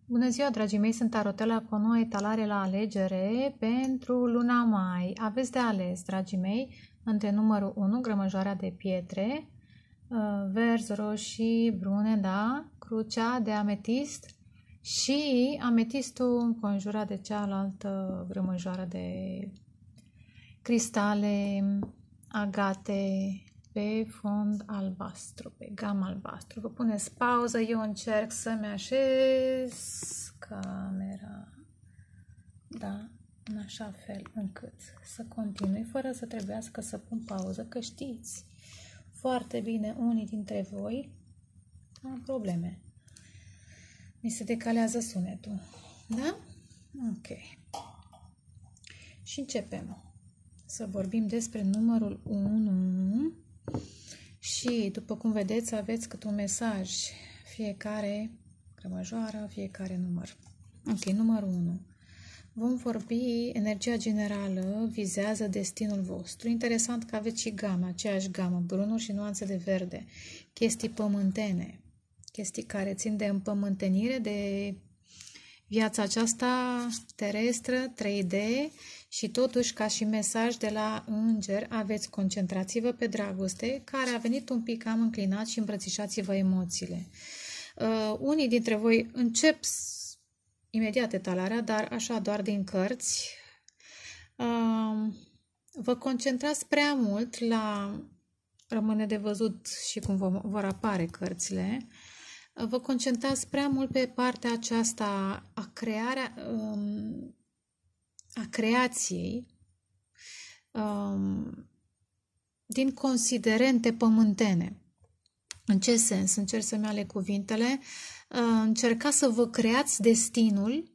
Bună ziua, dragii mei, sunt Tarotela cu o nouă etalare la alegere pentru luna mai. Aveți de ales, dragii mei, între numărul 1, grămăjoara de pietre, verzi, roșii, brune, da, crucea de ametist și ametistul înconjurat de cealaltă grămăjoară de cristale agate pe fond albastru, pe gam albastru. Vă puneți pauză, eu încerc să-mi așez camera, da, în așa fel încât să continui fără să trebuiască să pun pauză, că știți foarte bine unii dintre voi am probleme. Mi se decalează sunetul, da? Ok. Și începem să vorbim despre numărul 1 și, după cum vedeți, aveți câte un mesaj, fiecare grămăjoară, fiecare număr. Ok, numărul 1. Vom vorbi, energia generală vizează destinul vostru. Interesant că aveți și gamă, aceeași gamă, brunuri și nuanțe de verde, chestii pământene, chestii care țin de împământenire, de viața aceasta terestră, 3D, și totuși, ca și mesaj de la înger, aveți concentrați-vă pe dragoste, care a venit un pic cam înclinat, și îmbrățișați-vă emoțiile. Unii dintre voi încep imediat etalarea, dar așa doar din cărți. Vă concentrați prea mult la, rămâne de văzut și cum vor apare cărțile, vă concentrați prea mult pe partea aceasta a creației din considerente pământene. În ce sens? Încerc să-mi ale cuvintele. Încercați să vă creați destinul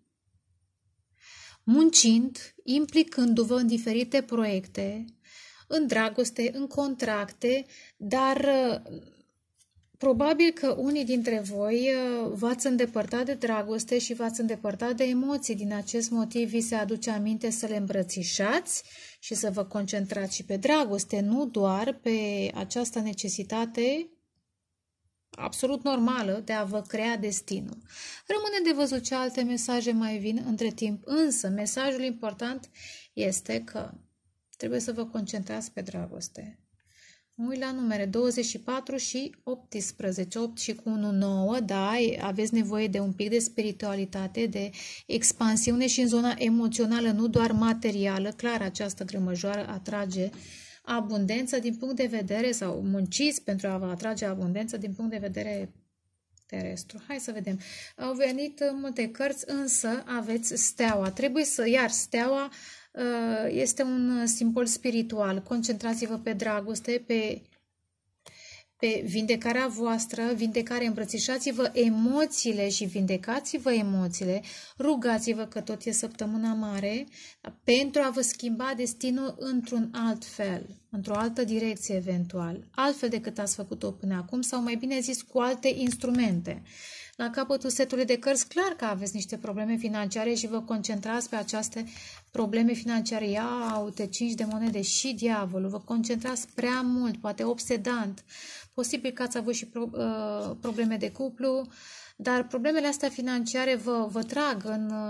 muncind, implicându-vă în diferite proiecte, în dragoste, în contracte, dar probabil că unii dintre voi v-ați îndepărtat de dragoste și v-ați îndepărtat de emoții. Din acest motiv vi se aduce aminte să le îmbrățișați și să vă concentrați și pe dragoste, nu doar pe această necesitate absolut normală de a vă crea destinul. Rămâne de văzut ce alte mesaje mai vin între timp, însă mesajul important este că trebuie să vă concentrați pe dragoste. Mă uit la numere 24 și 18, 8 și cu 1, 9, da, aveți nevoie de un pic de spiritualitate, de expansiune și în zona emoțională, nu doar materială. Clar, această grămăjoară atrage abundență din punct de vedere, sau munciți pentru a vă atrage abundență din punct de vedere terestru. Hai să vedem. Au venit multe cărți, însă aveți steaua. Trebuie să, iar steaua este un simbol spiritual. Concentrați-vă pe dragoste, pe vindecarea voastră, îmbrățișați-vă emoțiile și vindecați-vă emoțiile, rugați-vă că tot e săptămâna mare pentru a vă schimba destinul într-un alt fel, într-o altă direcție eventual, altfel decât ați făcut-o până acum, sau mai bine zis cu alte instrumente. La capătul setului de cărți, clar că aveți niște probleme financiare și vă concentrați pe aceste probleme financiare. Ia uite, 5 de monede și diavolul. Vă concentrați prea mult, poate obsedant. Posibil că ați avut și probleme de cuplu, dar problemele astea financiare vă trag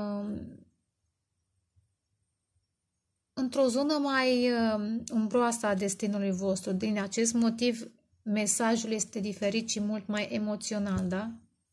într-o zonă mai umbroasă a destinului vostru. Din acest motiv, mesajul este diferit și mult mai emoțional, da?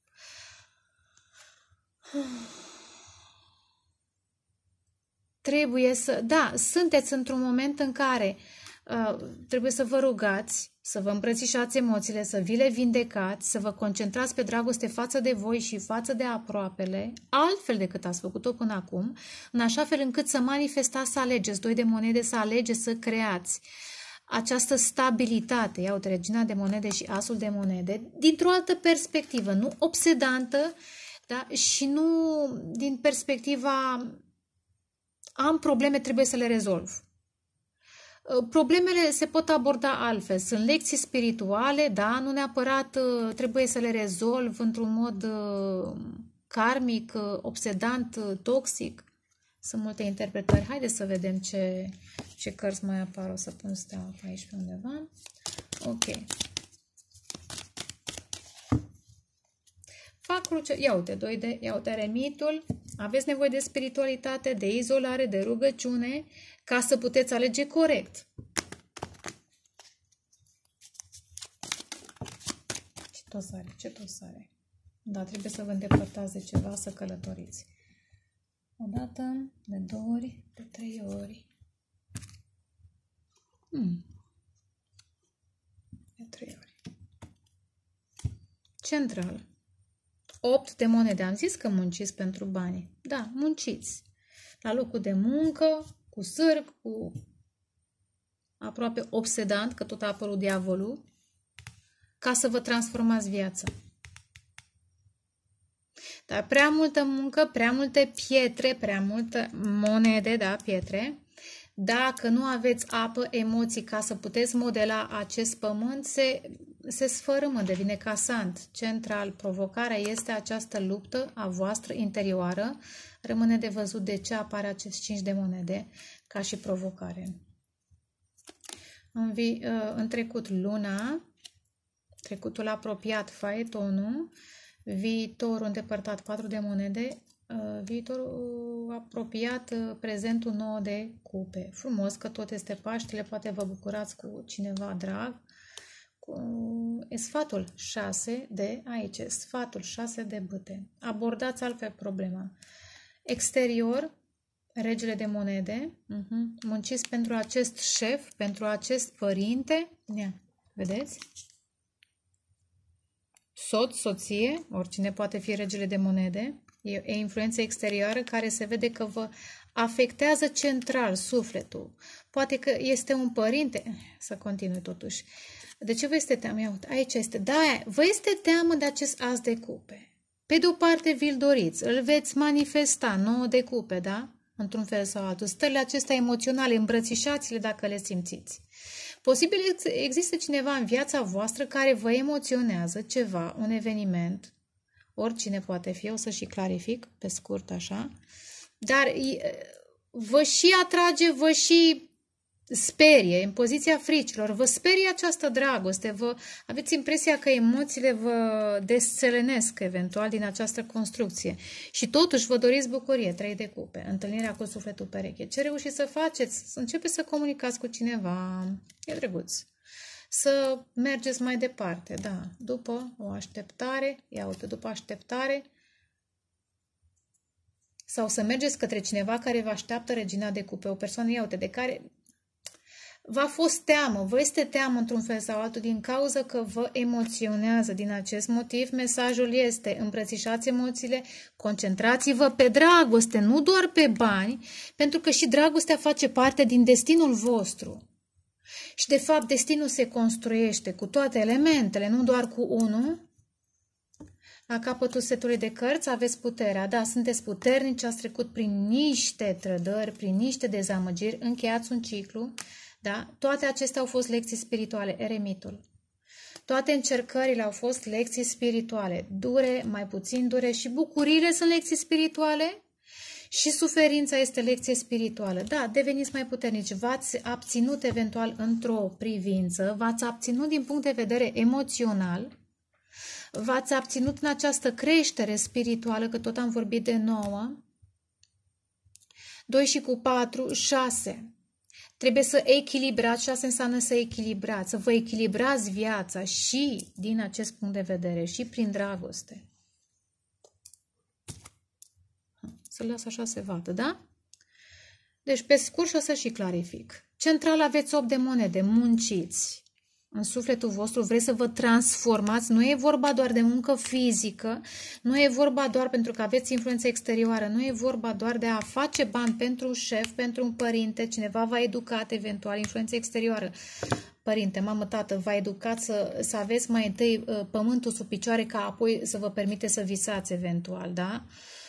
Trebuie să... Da, sunteți într-un moment în care trebuie să vă rugați, să vă îmbrățișați emoțiile, să vi le vindecați, să vă concentrați pe dragoste față de voi și față de aproapele, altfel decât ați făcut-o până acum, în așa fel încât să manifestați, să alegeți 2 de monede, să alegeți să creați această stabilitate, ia uite, regina de monede și asul de monede, dintr-o altă perspectivă, nu obsedantă, da? Și nu din perspectiva am probleme, trebuie să le rezolv. Problemele se pot aborda altfel. Sunt lecții spirituale, da, nu neapărat trebuie să le rezolv într-un mod karmic, obsedant, toxic. Sunt multe interpretări. Haideți să vedem ce cărți mai apar. O să pun steaua pe aici pe undeva. Ok. Fac cruce. Ia uite, ia uite eremitul. Aveți nevoie de spiritualitate, de izolare, de rugăciune, ca să puteți alege corect. Ce tot sare. Da, trebuie să vă îndepărtați de ceva, să călătoriți. O dată, de 2 ori, de 3 ori. De 3 ori. Central. 8 de monede. Am zis că munciți pentru bani. Da, munciți. La locul de muncă, cu sârg, cu aproape obsedant, că tot a apărut diavolul, ca să vă transformați viața. Dar prea multă muncă, prea multe pietre, prea multe monede, da, pietre. Dacă nu aveți apă, emoții, ca să puteți modela acest pământ, se sfărâmă, devine casant. Central, provocarea este această luptă a voastră interioară. Rămâne de văzut de ce apare acest 5 de monede ca și provocare. În trecut, luna, trecutul apropiat, faetonul, viitorul îndepărtat, 4 de monede, viitorul apropiat, prezentul 9 de cupe. Frumos că tot este Paștele, poate vă bucurați cu cineva drag. Sfatul 6 de aici, sfatul 6 de bâte. Abordați altfel problema. Exterior, regele de monede, munciți pentru acest șef, pentru acest părinte, vedeți? Soț, soție, oricine poate fi regele de monede, e influență exterioară care se vede că vă afectează central sufletul. Poate că este un părinte, să continui totuși. De ce vă este teamă? Ia uite, aici este, da, vă este teamă de acest as de cupe. Pe de o parte vi-l doriți, îl veți manifesta, 9 de cupe, da? Într-un fel sau altul. Stările acestea emoționale, îmbrățișați-le dacă le simțiți. Posibil există cineva în viața voastră care vă emoționează ceva, un eveniment, oricine poate fi, o să și clarific pe scurt așa, dar vă și atrage, vă și sperie, în poziția fricilor, vă sperie această dragoste, vă aveți impresia că emoțiile vă desțelenesc eventual din această construcție și totuși vă doriți bucurie, 3 de cupe, întâlnirea cu sufletul pereche. Ce reușiți să faceți? Să începeți să comunicați cu cineva, e drăguț. Să mergeți mai departe, da, după o așteptare, ia uite, după așteptare, sau să mergeți către cineva care vă așteaptă regina de cupe, o persoană, ia uite, de care v-a fost teamă, vă este teamă într-un fel sau altul din cauza că vă emoționează. Din acest motiv, mesajul este îmbrățișați emoțiile, concentrați-vă pe dragoste, nu doar pe bani, pentru că și dragostea face parte din destinul vostru. Și de fapt, destinul se construiește cu toate elementele, nu doar cu unul. La capătul setului de cărți aveți puterea. Da, sunteți puternici, ați trecut prin niște trădări, prin niște dezamăgiri, încheiați un ciclu. Da? Toate acestea au fost lecții spirituale, eremitul. Toate încercările au fost lecții spirituale, dure, mai puțin dure, și bucuriile sunt lecții spirituale și suferința este lecție spirituală. Da, deveniți mai puternici, v-ați abținut eventual într-o privință, v-ați abținut din punct de vedere emoțional, v-ați abținut în această creștere spirituală, că tot am vorbit de 9, 2 și cu 4, 6. Trebuie să echilibrați, 6 înseamnă să echilibrați, să vă echilibrați viața și din acest punct de vedere, și prin dragoste. Să las așa se vadă, da? Deci, pe scurt, o să și clarific. Central aveți 8 de monede, munciți. În sufletul vostru vreți să vă transformați, nu e vorba doar de muncă fizică, nu e vorba doar pentru că aveți influență exterioară, nu e vorba doar de a face bani pentru un șef, pentru un părinte, cineva v-a educat eventual, influență exterioară. Părinte, mamă, tată, v-a educat să aveți mai întâi pământul sub picioare ca apoi să vă permite să visați eventual, da?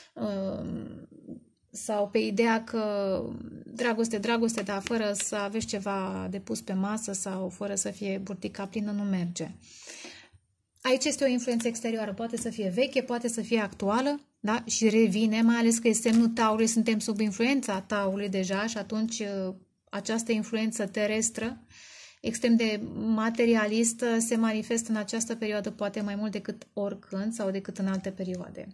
Sau pe ideea că dragoste, dar fără să aveți ceva de pus pe masă sau fără să fie burtica plină, nu merge. Aici este o influență exterioară, poate să fie veche, poate să fie actuală, da? Și revine, mai ales că este semnul Taurului, suntem sub influența Taurului deja și atunci această influență terestră extrem de materialist se manifestă în această perioadă poate mai mult decât oricând sau decât în alte perioade.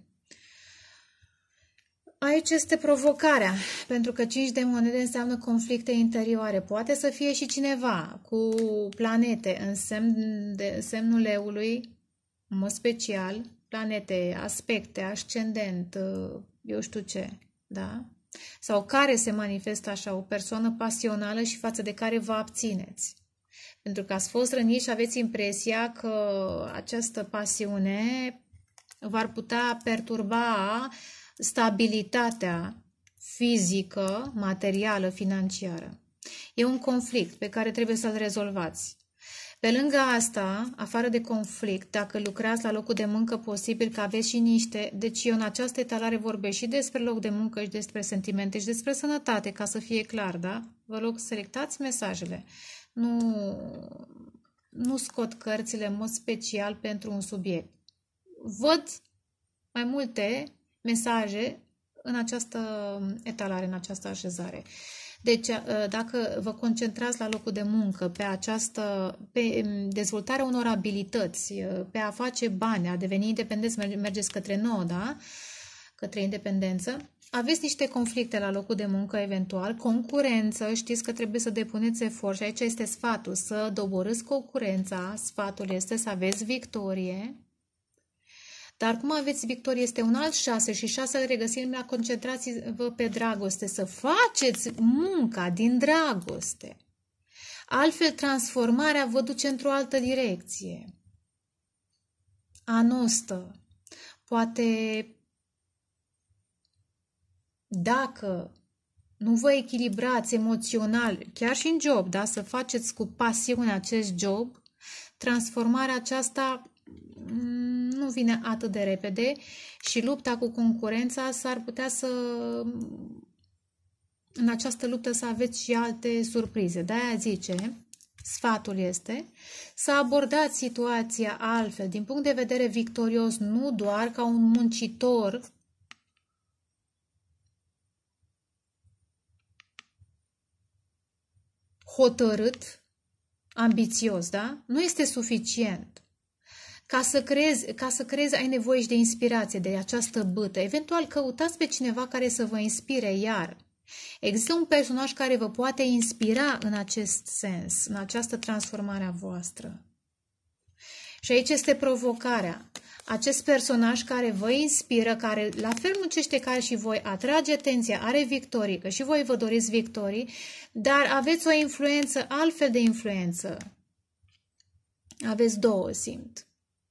Aici este provocarea, pentru că 5 de monede înseamnă conflicte interioare. Poate să fie și cineva cu planete în semnul leului, în mod special, planete, aspecte, ascendent, eu știu ce, da? Sau care se manifestă așa, o persoană pasională și față de care vă abțineți. Pentru că ați fost răniți și aveți impresia că această pasiune v-ar putea perturba stabilitatea fizică, materială, financiară. E un conflict pe care trebuie să-l rezolvați. Pe lângă asta, afară de conflict, dacă lucrați la locul de muncă, posibil că aveți și niște... Deci eu în această etalare vorbesc și despre loc de muncă și despre sentimente și despre sănătate, ca să fie clar, da? Vă rog să selectați mesajele. Nu scot cărțile în mod special pentru un subiect. Văd mai multe mesaje în această etalare, în această așezare. Deci, dacă vă concentrați la locul de muncă, pe dezvoltarea unor abilități, pe a face bani, a deveni independenți, mergeți către nou, da? Către independență, aveți niște conflicte la locul de muncă, eventual, concurență, știți că trebuie să depuneți efort și aici este sfatul, să doborâți concurența, sfatul este să aveți victorie. Dar cum aveți victorie este un alt 6 și 6 îl regăsim la concentrați-vă pe dragoste, să faceți munca din dragoste. Altfel, transformarea vă duce într-o altă direcție. Anostă. Poate, dacă nu vă echilibrați emoțional, chiar și în job, da? Să faceți cu pasiune acest job, transformarea aceasta nu vine atât de repede și lupta cu concurența s-ar putea să în această luptă să aveți și alte surprize. De-aia zice, sfatul este să abordați situația altfel, din punct de vedere victorios, nu doar ca un muncitor hotărât, ambițios, da? Nu este suficient. Ca să creezi, ai nevoie și de inspirație, de această bâtă. Eventual, căutați pe cineva care să vă inspire iar. Există un personaj care vă poate inspira în acest sens, în această transformare a voastră. Și aici este provocarea. Acest personaj care vă inspiră, care la fel muncește ca și voi, atrage atenția, are victorii, că și voi vă doriți victorii, dar aveți o influență, altfel de influență. Aveți două, simt.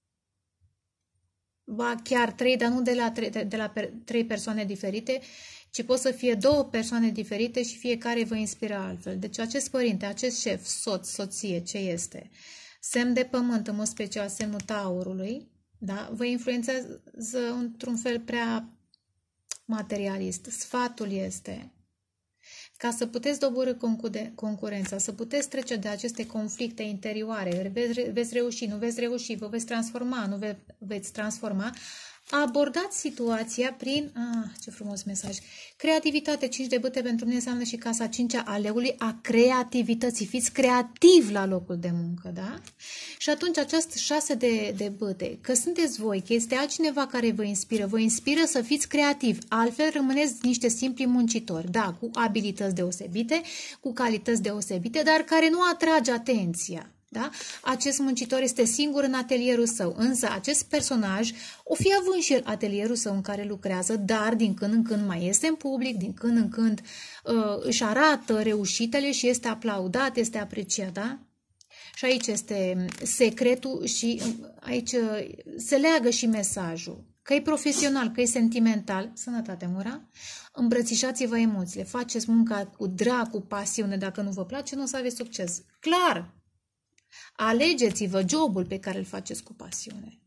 Ba chiar 3, dar nu de la 3 persoane diferite, ci pot să fie 2 persoane diferite și fiecare vă inspiră altfel. Deci acest părinte, acest șef, soț, soție, ce este? Semn de pământ, în mod special semnul Taurului, da? Vă influențează într-un fel prea materialist. Sfatul este ca să puteți doborî concurența, să puteți trece de aceste conflicte interioare, veți reuși, nu veți reuși, vă veți transforma, nu veți transforma, abordați situația prin, ce frumos mesaj, creativitate, 5 de bâte pentru mine înseamnă și casa 5-a a leului, a creativității, fiți creativi la locul de muncă, da? Și atunci această 6 de bâte, că sunteți voi, că este altcineva care vă inspiră să fiți creativi, altfel rămâneți niște simpli muncitori, da, cu abilități deosebite, cu calități deosebite, dar care nu atrage atenția. Da? Acest muncitor este singur în atelierul său, însă acest personaj o fi având și el atelierul său în care lucrează, dar din când în când mai este în public, din când în când își arată reușitele și este aplaudat, este apreciat. Da? Și aici este secretul și aici se leagă și mesajul. Că e profesional, că e sentimental, sănătate, Mura, îmbrățișați-vă emoțiile, faceți munca cu drag, cu pasiune, dacă nu vă place, nu o să aveți succes. Clar! Alegeți-vă jobul pe care îl faceți cu pasiune.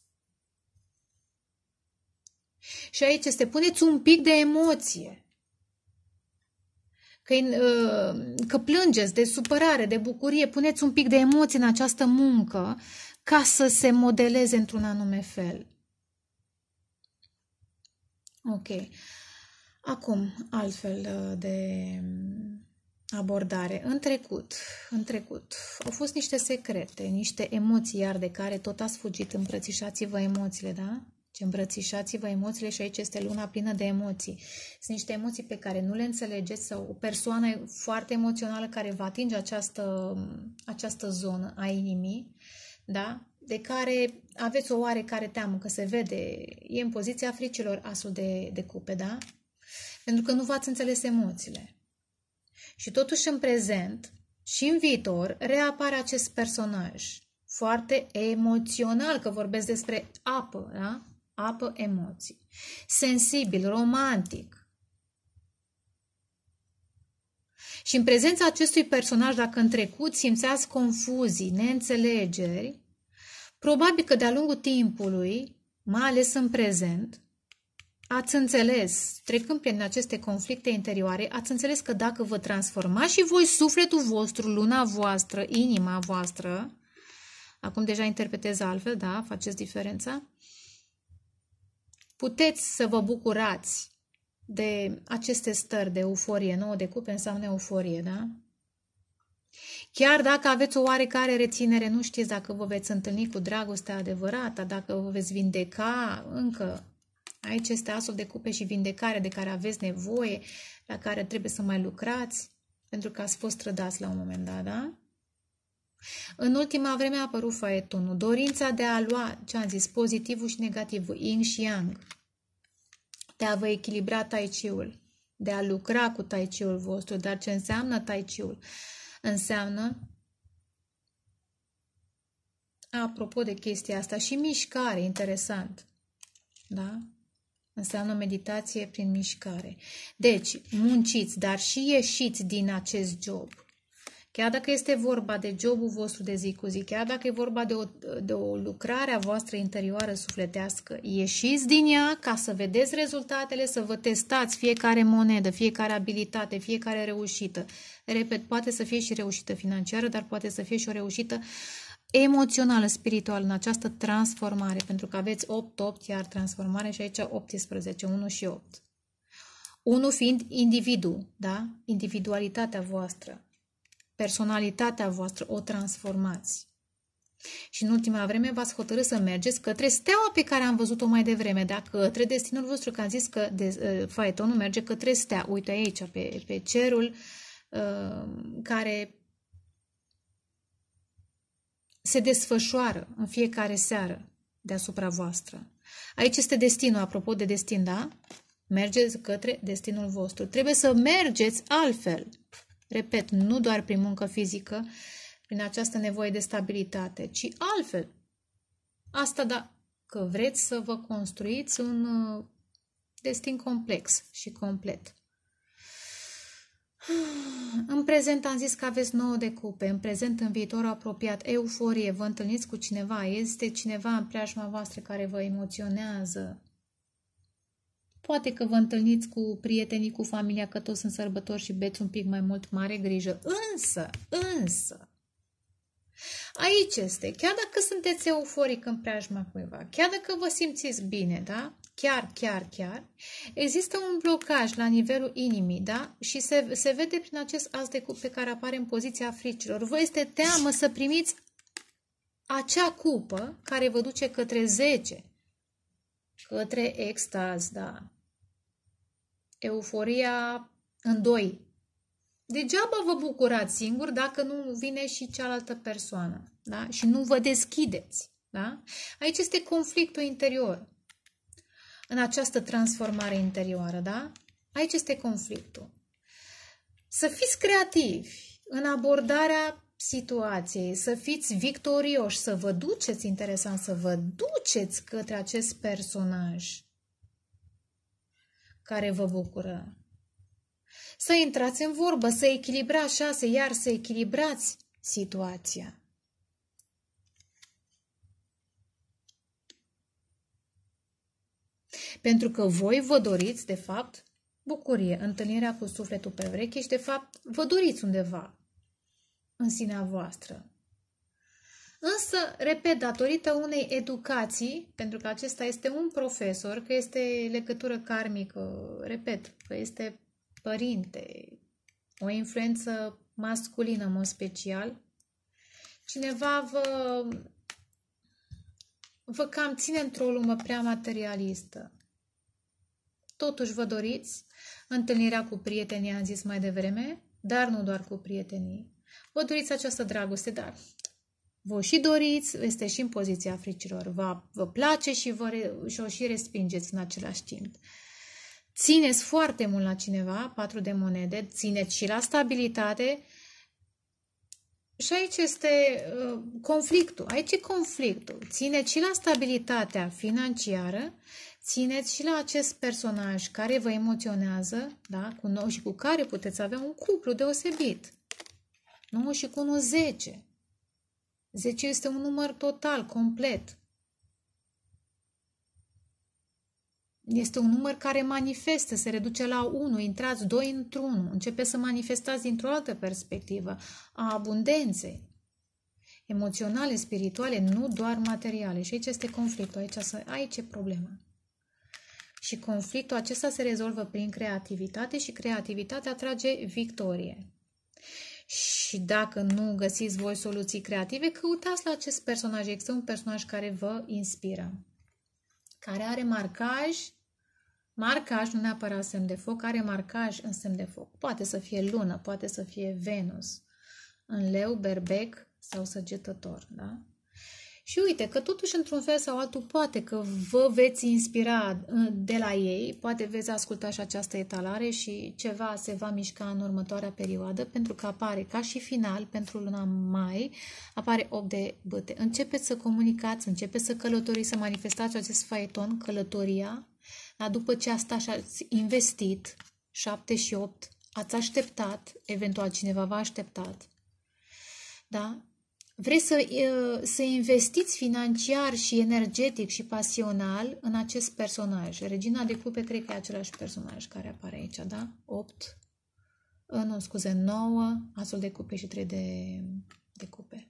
Și aici este, puneți un pic de emoție. Că plângeți de supărare, de bucurie, puneți un pic de emoție în această muncă ca să se modeleze într-un anume fel. Ok. Acum, altfel de abordare. În trecut, au fost niște secrete, niște emoții iar de care tot ați fugit. Îmbrățișați-vă emoțiile, da? Ce îmbrățișați-vă emoțiile și aici este luna plină de emoții. Sunt niște emoții pe care nu le înțelegeți sau o persoană foarte emoțională care va atinge această zonă a inimii, da? De care aveți o oarecare teamă, că se vede, e în poziția fricilor asul de cupe, da? Pentru că nu v-ați înțeles emoțiile. Și totuși în prezent și în viitor reapare acest personaj foarte emoțional, că vorbesc despre apă, da? Apă, emoții. Sensibil, romantic. Și în prezența acestui personaj, dacă în trecut simțeați confuzii, neînțelegeri, probabil că de-a lungul timpului, mai ales în prezent, ați înțeles, trecând prin aceste conflicte interioare, ați înțeles că dacă vă transformați și voi sufletul vostru, luna voastră, inima voastră, acum deja interpretez altfel, da, faceți diferența, puteți să vă bucurați de aceste stări de euforie. 9 de cupe înseamnă euforie, da? Chiar dacă aveți o oarecare reținere, nu știți dacă vă veți întâlni cu dragostea adevărată, dacă vă veți vindeca încă. Aici este asul de cupe și vindecare de care aveți nevoie, la care trebuie să mai lucrați, pentru că ați fost trădați la un moment dat, da? În ultima vreme a apărut faetonul, dorința de a lua, ce am zis, pozitivul și negativul, yin și yang, de a vă echilibra tai chi-ul, de a lucra cu tai chi-ul vostru. Dar ce înseamnă tai chi-ul? Înseamnă, apropo de chestia asta, și mișcare, interesant, da? Înseamnă meditație prin mișcare. Deci, munciți, dar și ieșiți din acest job. Chiar dacă este vorba de jobul vostru de zi cu zi, chiar dacă e vorba de o lucrare a voastră interioară sufletească, ieșiți din ea ca să vedeți rezultatele, să vă testați fiecare monedă, fiecare abilitate, fiecare reușită. Repet, poate să fie și reușită financiară, dar poate să fie și o reușită emoțională, spirituală, în această transformare, pentru că aveți 8, iar transformare și aici 18, 1 și 8. 1 fiind individul, da? Individualitatea voastră, personalitatea voastră, o transformați. Și în ultima vreme v-ați hotărât să mergeți către steaua pe care am văzut-o mai devreme, da? Către destinul vostru, că am zis că faetonul merge către stea. Uite aici, pe cerul care se desfășoară în fiecare seară deasupra voastră. Aici este destinul, apropo de destin, da? Mergeți către destinul vostru. Trebuie să mergeți altfel. Repet, nu doar prin muncă fizică, prin această nevoie de stabilitate, ci altfel. Asta dacă vreți să vă construiți un destin complex și complet. În prezent am zis că aveți 9 de cupe, în prezent, în viitor apropiat, euforie, vă întâlniți cu cineva, este cineva în preajma voastră care vă emoționează. Poate că vă întâlniți cu prietenii, cu familia, că toți sunt sărbători și beți un pic mai mult, mare grijă. Însă, aici este, chiar dacă sunteți euforic în preajma cuiva, chiar dacă vă simțiți bine, da? Chiar, există un blocaj la nivelul inimii, da? Și se vede prin acest as de cupe care apare în poziția fricilor. Vă este teamă să primiți acea cupă care vă duce către 10, către extaz, da? Euforia în 2. Degeaba vă bucurați singur dacă nu vine și cealaltă persoană, da? Și nu vă deschideți, da? Aici este conflictul interior. În această transformare interioară, da? Aici este conflictul. Să fiți creativi în abordarea situației, să fiți victorioși, să vă duceți, interesant, să vă duceți către acest personaj care vă bucură. Să intrați în vorbă, să echilibrați 6, iar să echilibrați situația. Pentru că voi vă doriți, de fapt, bucurie, întâlnirea cu sufletul pe ureche și, de fapt, vă doriți undeva în sinea voastră. Însă, repet, datorită unei educații, pentru că acesta este un profesor, că este legătură karmică, repet, că este părinte, o influență masculină în mod special. Cineva vă cam ține într-o lume prea materialistă. Totuși vă doriți întâlnirea cu prietenii, am zis mai devreme, dar nu doar cu prietenii. Vă doriți această dragoste, dar vă și doriți, este și în poziția fricilor. Vă place și o și respingeți în același timp. Țineți foarte mult la cineva, 4 de monede, țineți și la stabilitate. Și aici este conflictul. Aici e conflictul. Țineți și la stabilitatea financiară, țineți și la acest personaj care vă emoționează, da? Cu 9 și cu care puteți avea un cuplu deosebit. 9 și cu 1, 10. 10 este un număr total, complet. Este un număr care manifestă, se reduce la 1, intrați 2 într-1, începeți să manifestați dintr-o altă perspectivă a abundenței emoționale, spirituale, nu doar materiale. Și aici este conflictul, aici e problema. Și conflictul acesta se rezolvă prin creativitate și creativitatea atrage victorie. Și dacă nu găsiți voi soluții creative, căutați la acest personaj. Există un personaj care vă inspiră, care are marcaj, nu neapărat semn de foc, are marcaj în semn de foc. Poate să fie lună, poate să fie Venus, în leu, berbec sau săgetător, da? Și uite că totuși într-un fel sau altul poate că vă veți inspira de la ei, poate veți asculta și această etalare și ceva se va mișca în următoarea perioadă, pentru că apare ca și final pentru luna mai, apare 8 de bâte. Începeți să comunicați, începeți să călătoriți, să manifestați acest faeton, călătoria, dar după ce asta și-ați investit, 7 și 8, ați așteptat, eventual cineva v-a așteptat, da? Vreți să investiți financiar și energetic și pasional în acest personaj. Regina de cupe, cred că e același personaj care apare aici, da? 8, nu, scuze, 9, asul de cupe și 3 de cupe.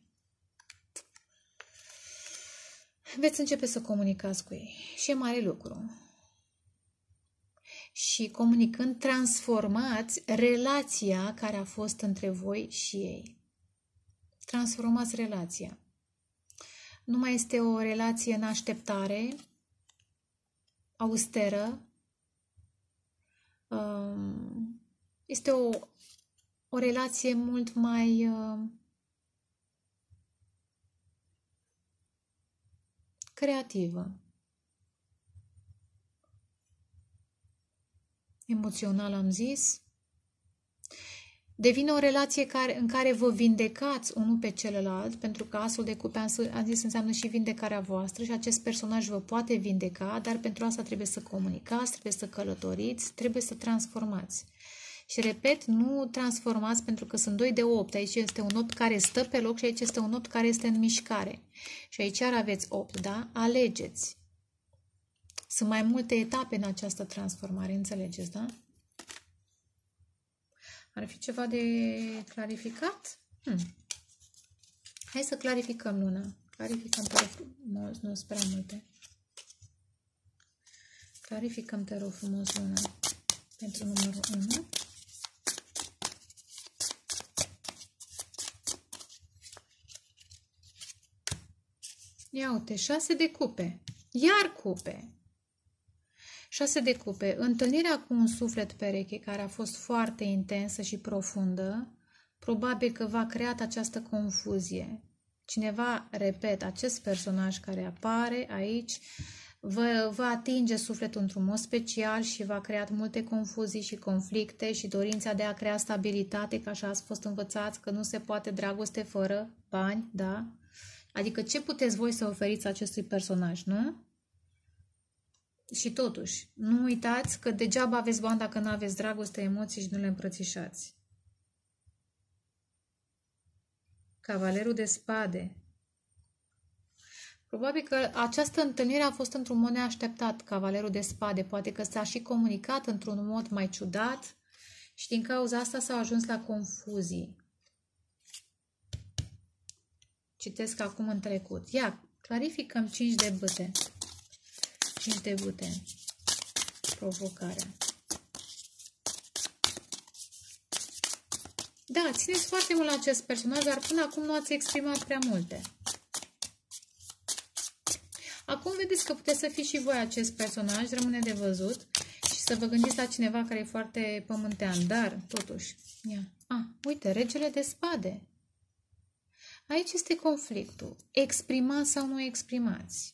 Veți începe să comunicați cu ei și e mare lucru. Și comunicând, transformați relația care a fost între voi și ei. Transformați relația. Nu mai este o relație în așteptare, austeră. Este o relație mult mai creativă. Emoțional, am zis. Devine o relație în care vă vindecați unul pe celălalt, pentru că asul de cupe, am zis, înseamnă și vindecarea voastră și acest personaj vă poate vindeca, dar pentru asta trebuie să comunicați, trebuie să călătoriți, trebuie să transformați. Și repet, nu transformați pentru că sunt 2 de 8. Aici este un 8 care stă pe loc și aici este un 8 care este în mișcare. Și aici iar aveți 8, da? Alegeți. Sunt mai multe etape în această transformare, înțelegeți, da? Ar fi ceva de clarificat? Hai să clarificăm luna. Clarificăm te rog frumos, nu sunt prea multe. Clarificăm te rog frumos luna pentru numărul 1. Ia uite, 6 de cupe. Iar cupe. 6 de cupe. Întâlnirea cu un suflet pereche care a fost foarte intensă și profundă, probabil că v-a creat această confuzie. Cineva, repet, acest personaj care apare aici, vă atinge sufletul într-un mod special și v-a creat multe confuzii și conflicte și dorința de a crea stabilitate, că așa ați fost învățați, că nu se poate dragoste fără bani, da? Adică ce puteți voi să oferiți acestui personaj, nu? Și totuși, nu uitați că degeaba aveți bani dacă nu aveți dragoste, emoții și nu le îmbrățișați. Cavalerul de spade. Probabil că această întâlnire a fost într-un mod neașteptat, cavalerul de spade. Poate că s-a și comunicat într-un mod mai ciudat și din cauza asta s-a ajuns la confuzii. Citesc acum în trecut. Ia, clarificăm 5 de bâte. 5 de bâte. Provocarea. Da, țineți foarte mult la acest personaj, dar până acum nu ați exprimat prea multe. Acum vedeți că puteți să fiți și voi acest personaj, rămâne de văzut și să vă gândiți la cineva care e foarte pământean, dar totuși, uite, regele de spade. Aici este conflictul. Exprimați sau nu exprimați?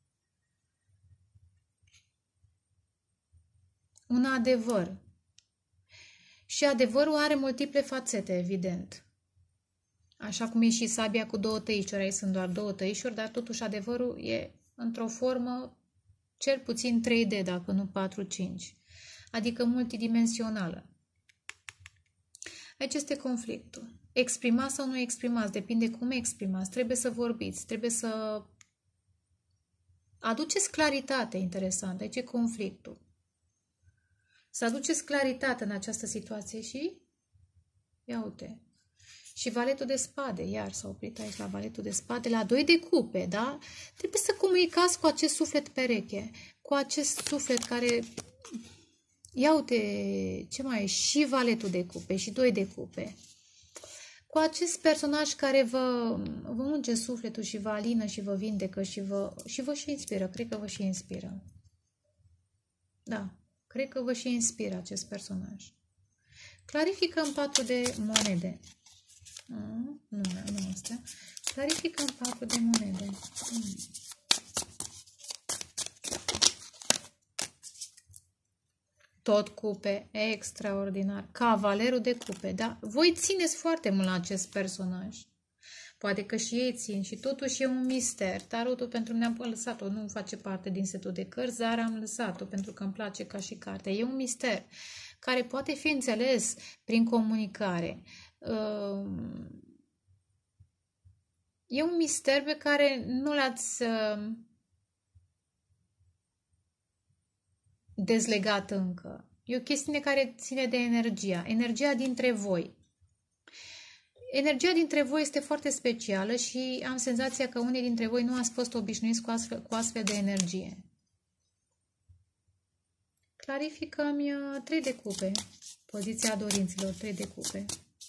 Un adevăr. Și adevărul are multiple fațete, evident. Așa cum e și sabia cu două tăișuri. Aici sunt doar două tăișuri, dar totuși adevărul e într-o formă cel puțin 3D, dacă nu 4-5. Adică multidimensională. Aici este conflictul. Exprimați sau nu exprimați, depinde cum exprimați. Trebuie să vorbiți, trebuie să aduceți claritate, interesant. Aici e conflictul. Să aduceți claritate în această situație și ia uite. Și valetul de spade, iar s-a oprit aici la valetul de spade, la 2 de cupe, da? Trebuie să comunicați cu acest suflet pereche, cu acest suflet care, ia uite, ce mai e? Și valetul de cupe, și 2 de cupe. Cu acest personaj care vă unge sufletul și vă alină și vă vindecă și vă și inspiră, cred că vă și inspiră. Da, cred că vă și inspiră acest personaj. Clarificăm 4 de monede. Nu astea. Clarificăm 4 de monede. Tot cupe, extraordinar. Cavalerul de cupe, da? Voi țineți foarte mult la acest personaj. Poate că și ei țin și totuși e un mister. Tarotul pentru mine am lăsat-o, nu face parte din setul de cărți, dar am lăsat-o pentru că îmi place ca și carte. E un mister care poate fi înțeles prin comunicare. E un mister pe care nu l-ați dezlegat încă. E o chestiune care ține de energia dintre voi. Energia dintre voi este foarte specială și am senzația că unii dintre voi nu ați fost obișnuiți cu astfel de energie. Clarificăm 3 de cupe. Poziția dorinților, 3 de cupe.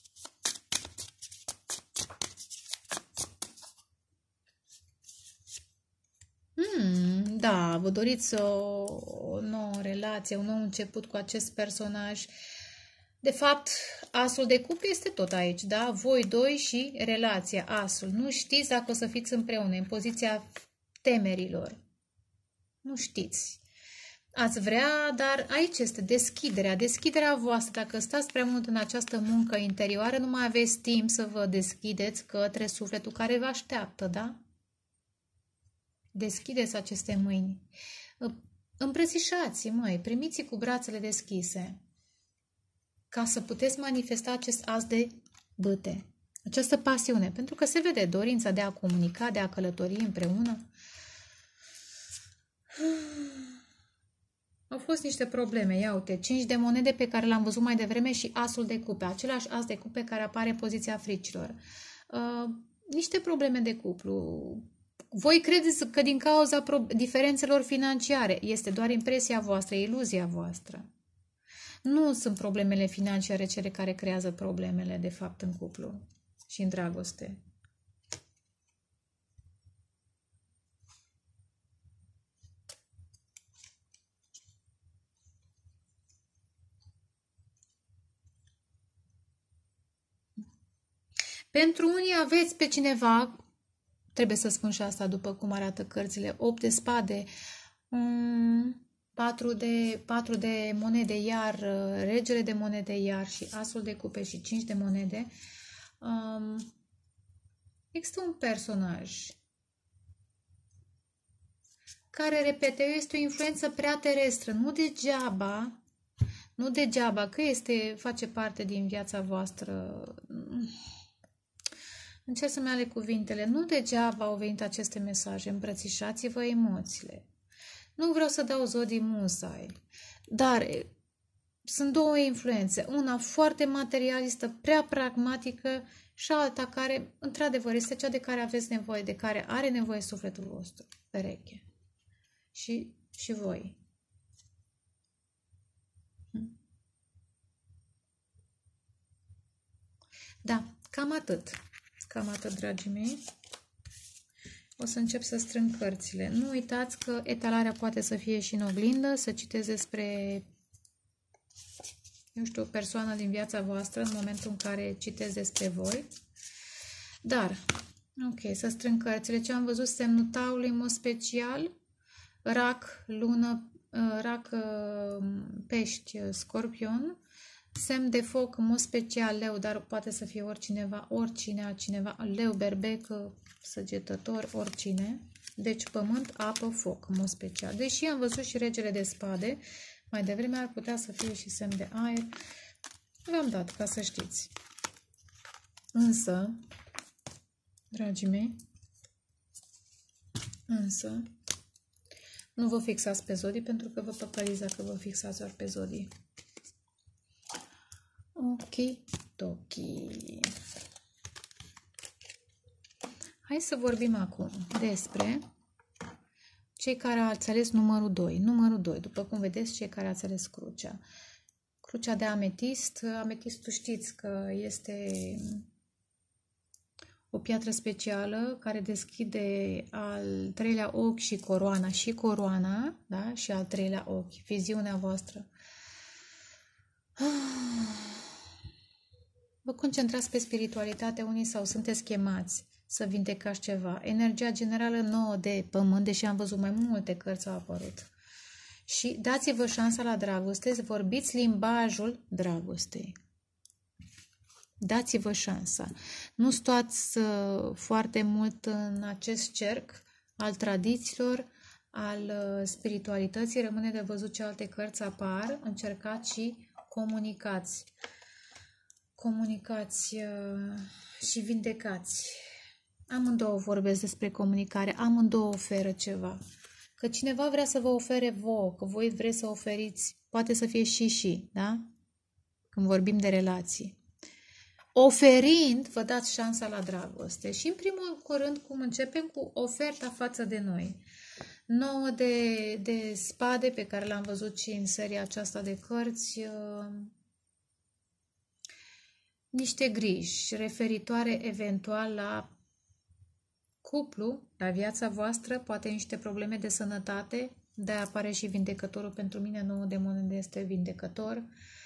Da, vă doriți o nouă relație, un nou început cu acest personaj. De fapt, asul de cupe este tot aici, da? Voi doi și relația, asul. Nu știți dacă o să fiți împreună, în poziția temerilor. Nu știți. Ați vrea, dar aici este deschiderea voastră. Dacă stați prea mult în această muncă interioară, nu mai aveți timp să vă deschideți către sufletul care vă așteaptă, da? Deschideți aceste mâini. Îmbrățișați, măi, primiți cu brațele deschise. Ca să puteți manifesta acest as de bâte. Această pasiune. Pentru că se vede dorința de a comunica, de a călători împreună. Au fost niște probleme. Ia uite, 5 de monede pe care l-am văzut mai devreme și asul de cupe. Același as de cupe care apare în poziția fricilor. Niște probleme de cuplu. Voi credeți că din cauza diferențelor financiare este doar impresia voastră, iluzia voastră. Nu sunt problemele financiare cele care creează problemele, de fapt, în cuplu și în dragoste. Pentru unii aveți pe cineva, trebuie să spun și asta după cum arată cărțile, 8 de spade, 4 de monede iar, regele de monede iar și asul de cupe și 5 de monede. Există un personaj care, repete, este o influență prea terestră, nu degeaba, că face parte din viața voastră. Încerc să-mi ale cuvintele. Nu degeaba au venit aceste mesaje. Îmbrățișați-vă emoțiile. Nu vreau să dau zodii musai, dar sunt două influențe. Una foarte materialistă, prea pragmatică și alta care, într-adevăr, este cea de care aveți nevoie, de care are nevoie sufletul vostru, pereche. Și voi. Da, cam atât. Cam atât, dragii mei. O să încep să strâng cărțile. Nu uitați că etalarea poate să fie și în oglindă, să citeți despre, eu știu, o persoană din viața voastră în momentul în care citeți despre voi. Dar, ok, să strâng cărțile. Ce am văzut? Semnul taurului, în mod special, rac, lună, rac, pești, scorpion, semn de foc, în mod special leu, dar poate să fie oricineva, oricine altcineva, leu, berbec, săgetător, oricine. Deci pământ, apă, foc, în mod special. Deși am văzut și regele de spade, mai devreme ar putea să fie și semn de aer. V-am dat, ca să știți. Însă, dragii mei, nu vă fixați pe zodii, pentru că vă păcăliți dacă vă fixați doar pe zodii. Ok, toki. Hai să vorbim acum despre cei care ați ales numărul 2. Numărul 2, după cum vedeți, cei care ați ales crucea. Crucea de ametist. Ametistul știți că este o piatră specială care deschide al treilea ochi și coroana, da? Și al treilea ochi, viziunea voastră. Vă concentrați pe spiritualitate unii sau sunteți chemați să vindecați ceva. Energia generală nouă de pământ, deși am văzut mai multe cărți au apărut. Și dați-vă șansa la dragoste, vorbiți limbajul dragostei. Dați-vă șansa. Nu stați foarte mult în acest cerc al tradițiilor, al spiritualității. Rămâne de văzut ce alte cărți apar. Încercați și comunicați. Comunicați și vindecați. Amândouă vorbesc despre comunicare, amândouă oferă ceva. Că cineva vrea să vă ofere vouă, că voi vreți să oferiți, poate să fie și, da? Când vorbim de relații. Oferind, vă dați șansa la dragoste. Și în primul rând, cum începem cu oferta față de noi. 9 de spade pe care l-am văzut și în seria aceasta de cărți. Niște griji referitoare eventual la cuplu, la viața voastră, poate niște probleme de sănătate, de-aia apare și vindecătorul. Pentru mine 9 de monede este vindecător.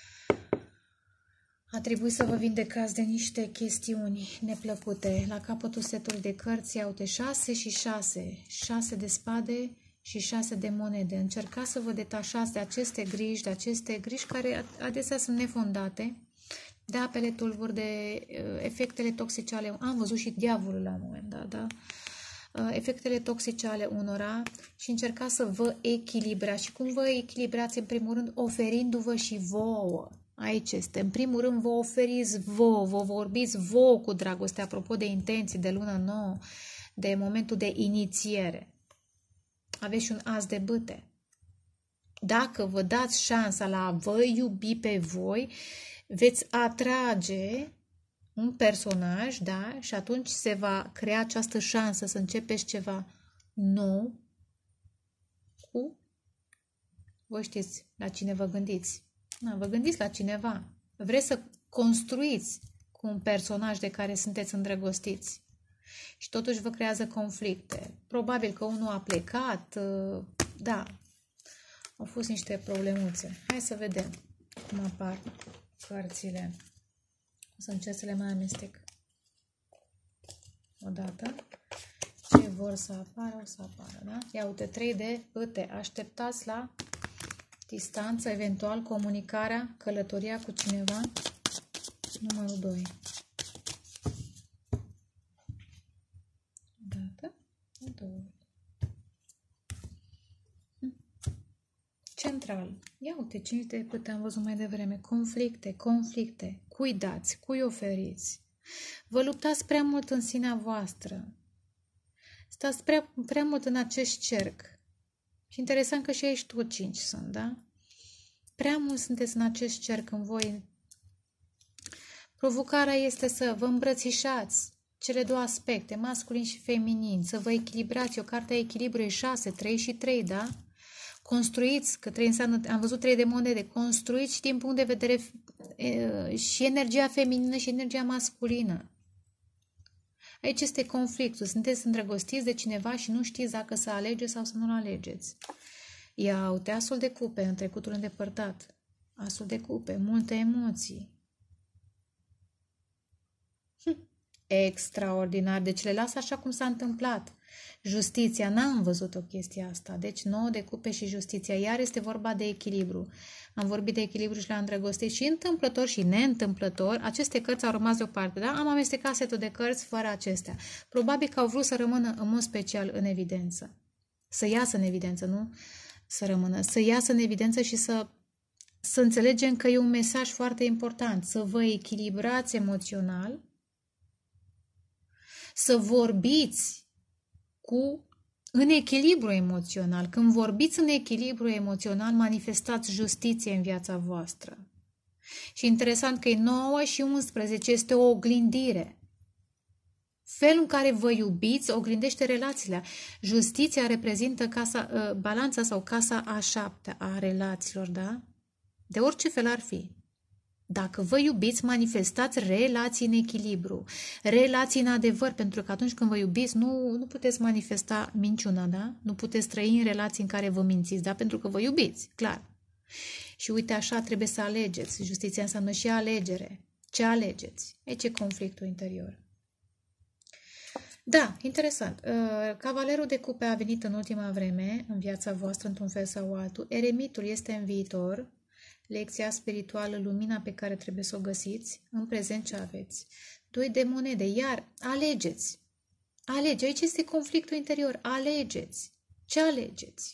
A trebuit să vă vindecați de niște chestiuni neplăcute. La capătul setului de cărți iau-te 6 și 6. 6 de spade și 6 de monede. Încercați să vă detașați de aceste griji care adesea sunt nefondate, de apele tulburi, de efectele toxice ale... Am văzut și diavolul la un moment dat, da? Efectele toxice ale unora și încercați să vă echilibrați. Și cum vă echilibrați? În primul rând, oferindu-vă și vouă. Aici este. În primul rând, vă oferiți vouă, vă vorbiți vouă cu dragoste, apropo de intenții, de lună nouă, de momentul de inițiere. Aveți și un as de bâte. Dacă vă dați șansa la a vă iubi pe voi, veți atrage un personaj, da? Și atunci se va crea această șansă să începeți ceva nou cu... Voi știți la cine vă gândiți. Da, vă gândiți la cineva. Vreți să construiți cu un personaj de care sunteți îndrăgostiți. Și totuși vă creează conflicte. Probabil că unul a plecat. Da, au fost niște problemuțe. Hai să vedem cum apar cărțile. O să încerc să le mai amestec. Odată. Ce vor să apară, o să apară, da? Ia uite, 3 de bâte. Așteptați la distanță, eventual comunicarea, călătoria cu cineva. Numărul 2. Odată. 2. Central. Ia uite, 5 de bâte am văzut mai devreme. Conflicte. Cuidați, cui oferiți. Vă luptați prea mult în sinea voastră. Stați prea mult în acest cerc. Și interesant că și aici tot 5 sunt, da? Prea mult sunteți în acest cerc în voi. Provocarea este să vă îmbrățișați cele două aspecte, masculin și feminin, să vă echilibrați. O carte a echilibrului 6, 3 și 3, da? Construiți, că 3 înseamnă, am văzut 3 de monede, construiți și din punct de vedere și energia feminină și energia masculină. Aici este conflictul. Sunteți îndrăgostiți de cineva și nu știți dacă să alegeți sau să nu-l alegeți. Ia uite, asul de cupe în trecutul îndepărtat. Asul de cupe, multe emoții. Extraordinar. Deci le las așa cum s-a întâmplat. Justiția, n-am văzut o chestie asta. Deci 9 de cupe și justiția. Iar este vorba de echilibru. Am vorbit de echilibru și la îndrăgostit și întâmplător și neîntâmplător. Aceste cărți au rămas deoparte, da? Am amestecat setul de cărți fără acestea. Probabil că au vrut să rămână în mod special în evidență. Să iasă în evidență, nu? Să rămână. Să iasă în evidență și să înțelegem că e un mesaj foarte important. Să vă echilibrați emoțional, să vorbiți în echilibru emoțional. Când vorbiți în echilibru emoțional, manifestați justiție în viața voastră. Și interesant că e 9 și 11, este o oglindire. Felul în care vă iubiți oglindește relațiile. Justiția reprezintă balanța sau casa a 7 a relațiilor, da? De orice fel ar fi. Dacă vă iubiți, manifestați relații în echilibru, relații în adevăr, pentru că atunci când vă iubiți, nu puteți manifesta minciuna, da? Nu puteți trăi în relații în care vă mințiți, da? Pentru că vă iubiți, clar. Și uite, așa trebuie să alegeți. Justiția înseamnă și alegere. Ce alegeți? Aici e conflictul interior. Da, interesant. Cavalerul de cupe a venit în ultima vreme, în viața voastră, într-un fel sau altul. Eremitul este în viitor. Lecția spirituală, lumina pe care trebuie să o găsiți, în prezent ce aveți. 2 de monede, iar alegeți. Aici este conflictul interior. Alegeți. Ce alegeți?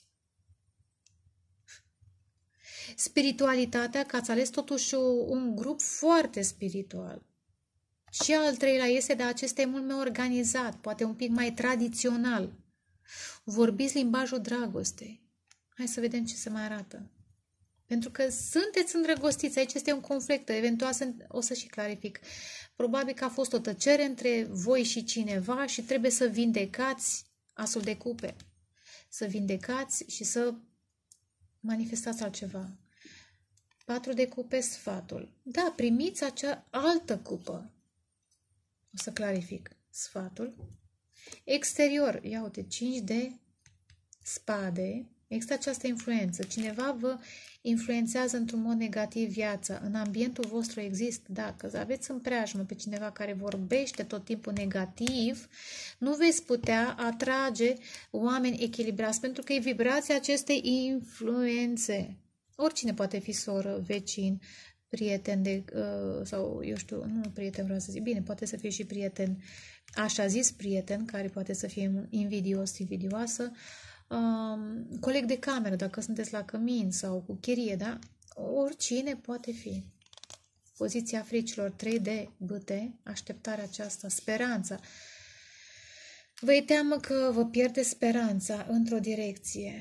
Spiritualitatea, că ați ales totuși un grup foarte spiritual. Și al treilea este, dar acesta e mult mai organizat, poate un pic mai tradițional. Vorbiți limbajul dragostei. Hai să vedem ce se mai arată. Pentru că sunteți îndrăgostiți, aici este un conflict, eventual o să și clarific. Probabil că a fost o tăcere între voi și cineva și trebuie să vindecați asul de cupe. Să vindecați și să manifestați altceva. 4 de cupe, sfatul. Da, primiți acea altă cupă. O să clarific. Sfatul. Exterior, ia uite, 5 de spade. Există această influență. Cineva vă influențează într-un mod negativ viața. În ambientul vostru există, dacă aveți în preajmă pe cineva care vorbește tot timpul negativ, nu veți putea atrage oameni echilibrați, pentru că e vibrația acestei influențe. Oricine poate fi soră, vecin, prieten sau eu știu, nu prieten vreau să zic, bine, poate să fie și prieten, așa zis prieten, care poate să fie invidios, invidioasă, coleg de cameră, dacă sunteți la cămin sau cu chirie, da? Oricine poate fi. Poziția fricilor, 3 de bâte, așteptarea aceasta, speranța. Vă-i teamă că vă pierde speranța într-o direcție.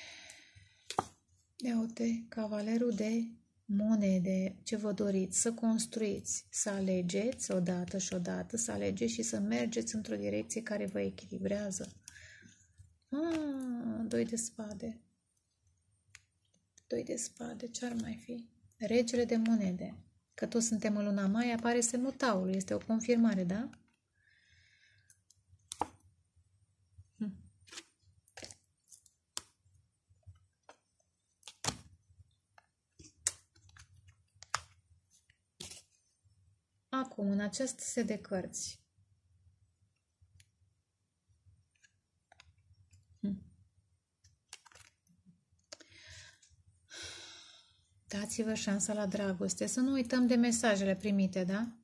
Ia uite, cavalerul de monede, ce vă doriți, să construiți, să alegeți odată și odată, să alegeți și să mergeți într-o direcție care vă echilibrează. 2 de spade. 2 de spade, ce ar mai fi? Regele de monede. Că toți suntem în luna mai, apare semnul taurului. Este o confirmare, da? Acum, în acest set de cărți, dați-vă șansa la dragoste. Să nu uităm de mesajele primite, da?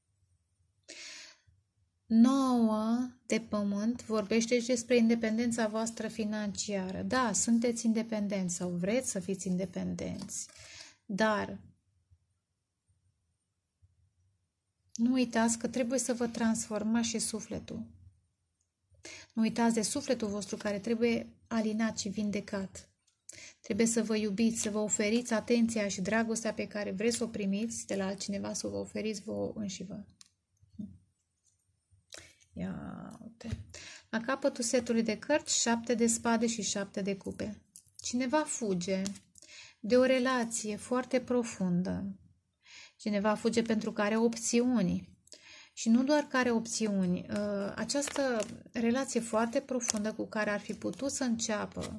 9 de pământ vorbește și despre independența voastră financiară. Da, sunteți independenți sau vreți să fiți independenți. Dar nu uitați că trebuie să vă transformați și sufletul. Nu uitați de sufletul vostru care trebuie alinat și vindecat. Trebuie să vă iubiți, să vă oferiți atenția și dragostea pe care vreți să o primiți de la altcineva, să vă oferiți vouă înșivă. Ia uite. La capătul setului de cărți, 7 de spade și 7 de cupe. Cineva fuge de o relație foarte profundă Cineva fuge pentru că are opțiuni. Și nu doar că are opțiuni. Această relație foarte profundă cu care ar fi putut să înceapă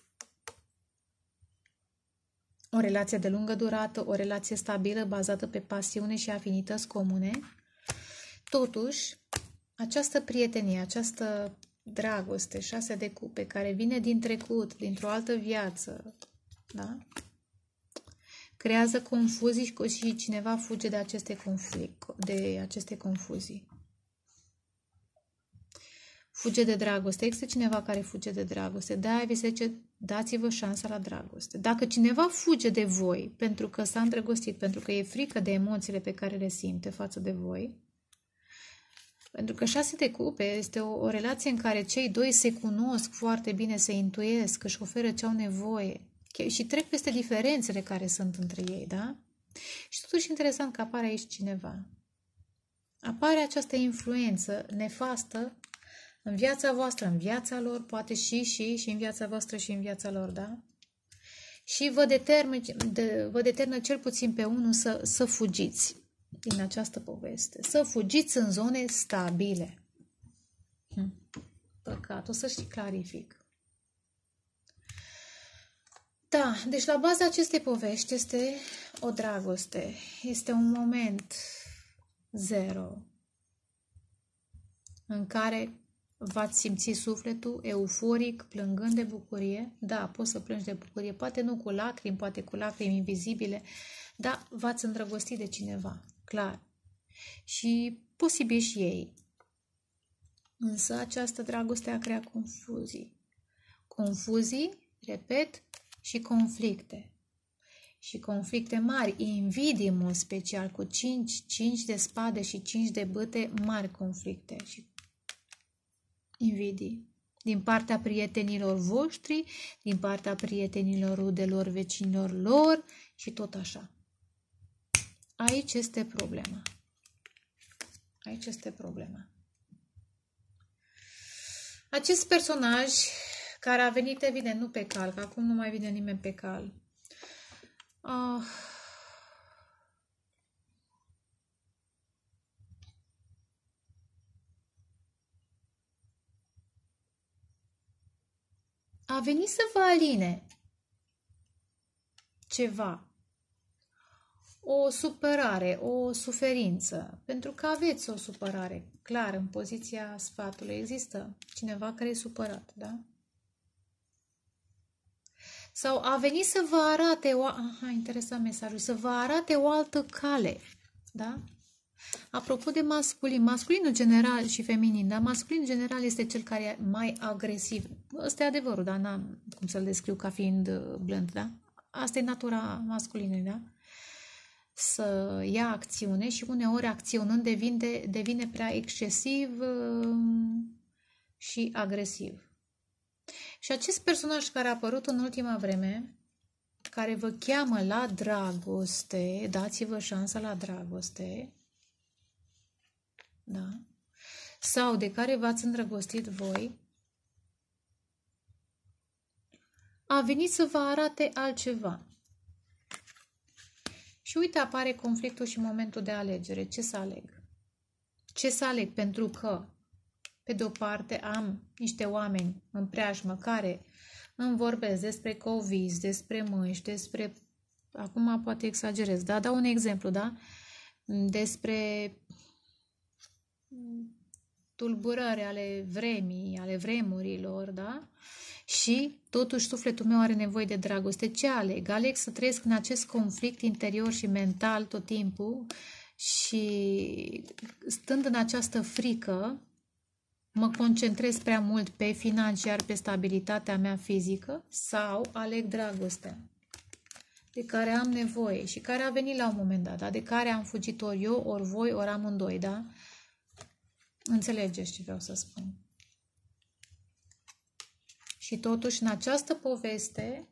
o relație de lungă durată, o relație stabilă, bazată pe pasiune și afinități comune, totuși, această prietenie, această dragoste, 6 de cupe, care vine din trecut, dintr-o altă viață, da? Creează confuzii și cineva fuge de aceste confuzii. Fuge de dragoste. Există cineva care fuge de dragoste. De-aia vi se zice, dați-vă șansa la dragoste. Dacă cineva fuge de voi pentru că s-a îndrăgostit, pentru că e frică de emoțiile pe care le simte față de voi, pentru că 6 de cupe este o relație în care cei doi se cunosc foarte bine, se intuiesc, își oferă ce au nevoie și trec peste diferențele care sunt între ei, da? Și totuși interesant că apare aici cineva. Apare această influență nefastă în viața voastră, în viața lor, poate și în viața voastră și în viața lor, da? Și vă determină cel puțin pe unul să fugiți din această poveste. Să fugiți în zone stabile. Păcat, o să și clarific. Da, deci la baza acestei povești este o dragoste. Este un moment zero în care v-ați simți sufletul euforic, plângând de bucurie. Da, poți să plângi de bucurie, poate nu cu lacrimi, poate cu lacrimi invizibile, dar v-ați îndrăgostit de cineva, clar. Și posibil și ei. Însă această dragoste a creat confuzii. Confuzii, repet, și conflicte. Și conflicte mari, invidii în mod special, cu 5 de spade și 5 de bâte, mari conflicte și invidii. Din partea prietenilor voștri, din partea prietenilor, rudelor, vecinilor lor și tot așa. Aici este problema. Aici este problema. Acest personaj care a venit, evident, nu pe cal, că acum nu mai vine nimeni pe cal. A venit să vă aline ceva. O supărare, o suferință, pentru că aveți o supărare, clar, în poziția sfatului. Există cineva care e supărat, da? Sau a venit să vă arate, interesant mesajul, să vă arate o altă cale, da? Apropo de masculinul general și feminin, da? Masculinul general este cel care e mai agresiv. Ăsta e adevărul, dar n-am cum să-l descriu ca fiind blând, da? Asta e natura masculină, da? Să ia acțiune și uneori acționând devine prea excesiv și agresiv. Și acest personaj care a apărut în ultima vreme, care vă cheamă la dragoste, dați-vă șansa la dragoste, da? Sau de care v-ați îndrăgostit voi, a venit să vă arate altceva. Și uite, apare conflictul și momentul de alegere. Ce să aleg? Ce să aleg? Pentru că, pe de-o parte, am niște oameni în preajmă care îmi vorbesc despre covizi, despre mâși, despre... Acum poate exagerez, da? Dau un exemplu, da? Despre tulburări ale vremii, ale vremurilor, da? Și totuși sufletul meu are nevoie de dragoste. Ce aleg? Aleg să trăiesc în acest conflict interior și mental tot timpul și stând în această frică, mă concentrez prea mult pe financiar, pe stabilitatea mea fizică, sau aleg dragostea de care am nevoie și care a venit la un moment dat, da? De care am fugit ori eu, ori voi, ori amândoi, da? Înțelegeți ce vreau să spun. Și totuși, în această poveste,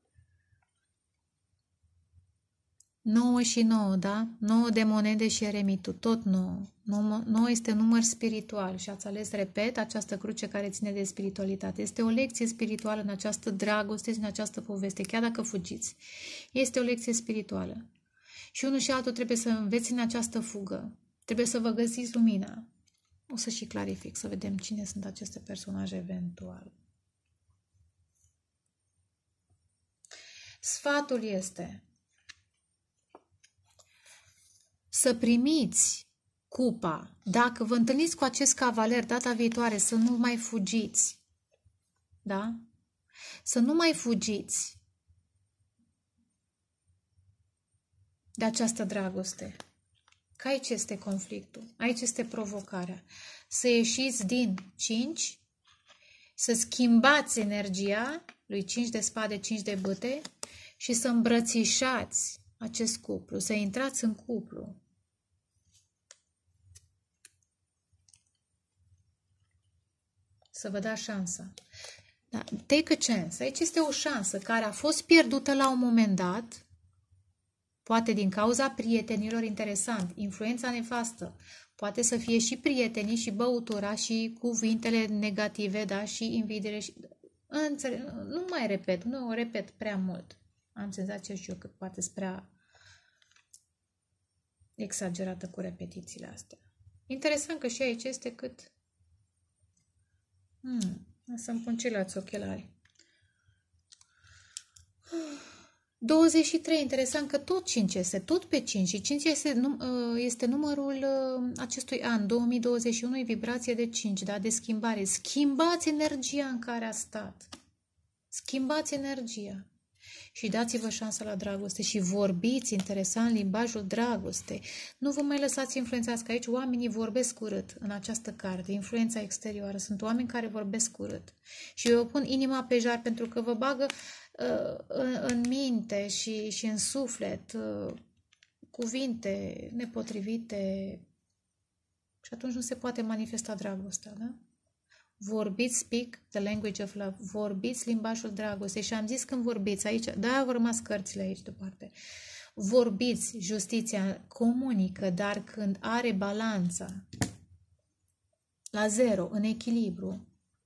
9 și 9, da? 9 de monede și eremitul, tot 9. 9 este număr spiritual și ați ales, repet, această cruce care ține de spiritualitate. Este o lecție spirituală în această dragoste și în această poveste, chiar dacă fugiți. Este o lecție spirituală. Și unul și altul trebuie să înveți în această fugă. Trebuie să vă găsiți lumina. O să și clarific, să vedem cine sunt aceste personaje eventual. Sfatul este să primiți cupa. Dacă vă întâlniți cu acest cavaler data viitoare, să nu mai fugiți. Da? Să nu mai fugiți de această dragoste. Că aici este conflictul, aici este provocarea. Să ieșiți din 5, să schimbați energia lui 5 de spade, 5 de bâte și să îmbrățișați acest cuplu, să intrați în cuplu. Să vă dați șansa. Da, take a chance. Aici este o șansă care a fost pierdută la un moment dat, poate din cauza prietenilor, interesant, influența nefastă. Poate să fie și prietenii, și băutura, și cuvintele negative, da, și invidiile. Și... Nu mai repet, nu o repet prea mult. Am senzația și eu că poate sunt prea exagerată cu repetițiile astea. Interesant că și aici este cât... Să-mi pun ceilalți ochelari. 23, interesant că tot 5 este, tot pe 5 și 5 este numărul acestui an, 2021, e vibrație de 5, da, de schimbare. Schimbați energia în care a stat. Schimbați energia și dați-vă șansa la dragoste și vorbiți interesant limbajul dragostei. Nu vă mai lăsați influențați, că aici oamenii vorbesc urât în această carte, influența exterioară. Sunt oameni care vorbesc urât. Și eu pun inima pe jar pentru că vă bagă în minte și în suflet cuvinte nepotrivite și atunci nu se poate manifesta dragostea, da? Vorbiți, speak the language of love, vorbiți limbajul dragostei și am zis când vorbiți aici, da, au rămas cărțile aici deoparte, vorbiți, justiția comunică, dar când are balanța la zero, în echilibru,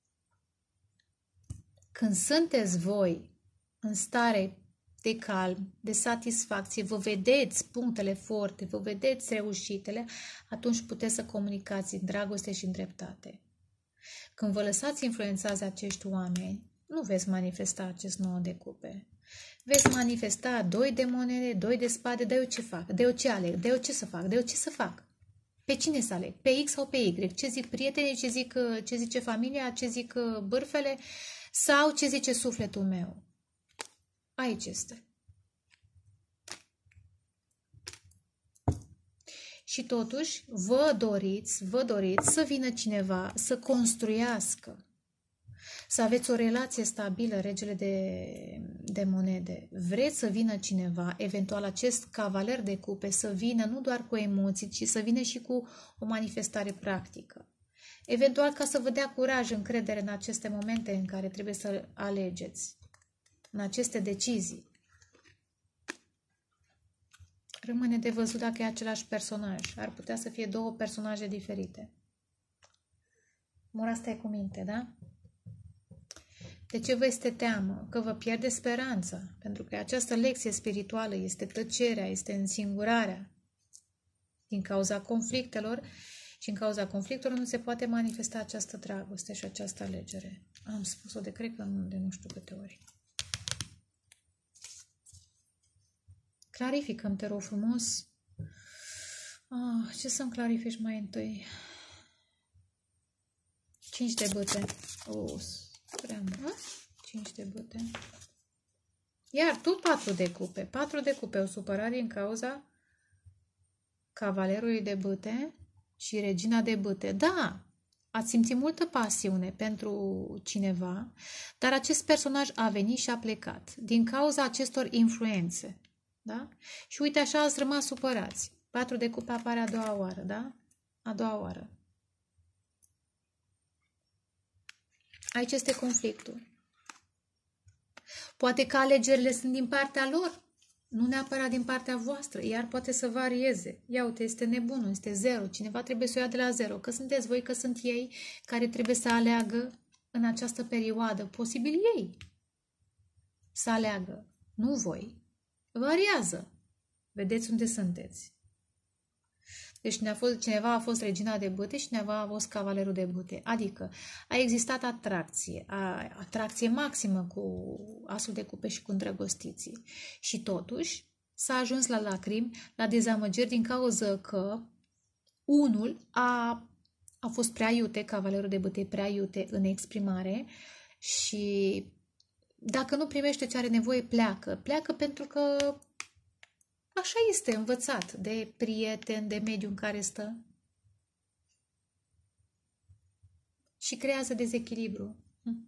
când sunteți voi în stare de calm, de satisfacție, vă vedeți punctele forte, vă vedeți reușitele, atunci puteți să comunicați în dragoste și în dreptate. Când vă lăsați influențați de acești oameni, nu veți manifesta acest 9 de cupe. Veți manifesta 2 de monede, 2 de spade, de eu ce fac, de eu ce aleg, de eu ce să fac, de eu ce să fac. Pe cine să aleg? Pe X sau pe Y? Ce zic prietenii, ce zice familia, ce zic bârfele sau ce zice sufletul meu? Aici este. Și totuși vă doriți să vină cineva să construiască, să aveți o relație stabilă, regele de monede. Vreți să vină cineva, eventual acest cavaler de cupe, să vină nu doar cu emoții, ci să vină și cu o manifestare practică. Eventual ca să vă dea curaj, încredere în aceste momente în care trebuie să alegeți, în aceste decizii. Rămâne de văzut dacă e același personaj. Ar putea să fie 2 personaje diferite. Mura asta e cu minte, da? De ce vă este teamă? Că vă pierde speranța. Pentru că această lecție spirituală este tăcerea, este însingurarea. Din cauza conflictelor și în cauza conflictelor nu se poate manifesta această dragoste și această alegere. Am spus-o de cred că de nu știu câte ori. Clarificăm, te rog frumos. Ce să-mi clarifici mai întâi? 5 de bâte. Prea mult. 5 de bâte. Iar tot 4 de cupe. 4 de cupe. O supărare din cauza cavalerului de bâte și regina de bâte. Da, ați simțit multă pasiune pentru cineva, dar acest personaj a venit și a plecat din cauza acestor influențe. Da? Și uite așa ați rămas supărați. 4 de cupe apare a doua oară, da? A doua oară. Aici este conflictul. Poate că alegerile sunt din partea lor, nu neapărat din partea voastră, iar poate să varieze. Ia uite, este nebunul, este 0. Cineva trebuie să o ia de la 0. Că sunteți voi, că sunt ei care trebuie să aleagă în această perioadă. Posibil ei să aleagă, nu voi. Variază. Vedeți unde sunteți. Deci cineva a fost regina de bâte și cineva a fost cavalerul de bâte. Adică a existat atracție, atracție maximă cu asul de cupe și cu îndrăgostiții. Și totuși s-a ajuns la lacrimi, la dezamăgiri din cauza că unul a fost prea iute, cavalerul de bâte prea iute în exprimare și dacă nu primește ce are nevoie, pleacă. Pleacă pentru că așa este învățat de prieten, de mediul în care stă. Și creează dezechilibru.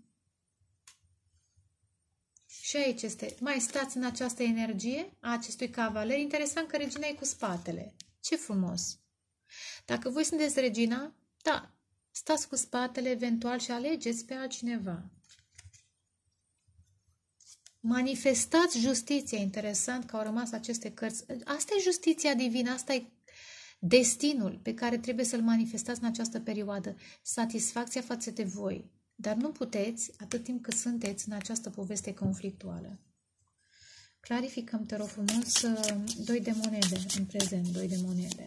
Și aici este. Mai stați în această energie a acestui cavaler. Interesant că regina e cu spatele. Ce frumos! Dacă voi sunteți regina, da, stați cu spatele eventual și alegeți pe altcineva. Manifestați justiția. Interesant că au rămas aceste cărți. Asta e justiția divină, asta e destinul pe care trebuie să-l manifestați în această perioadă. Satisfacția față de voi. Dar nu puteți atât timp cât sunteți în această poveste conflictuală. Clarificăm, te rog frumos, 2 de monede în prezent, 2 de monede.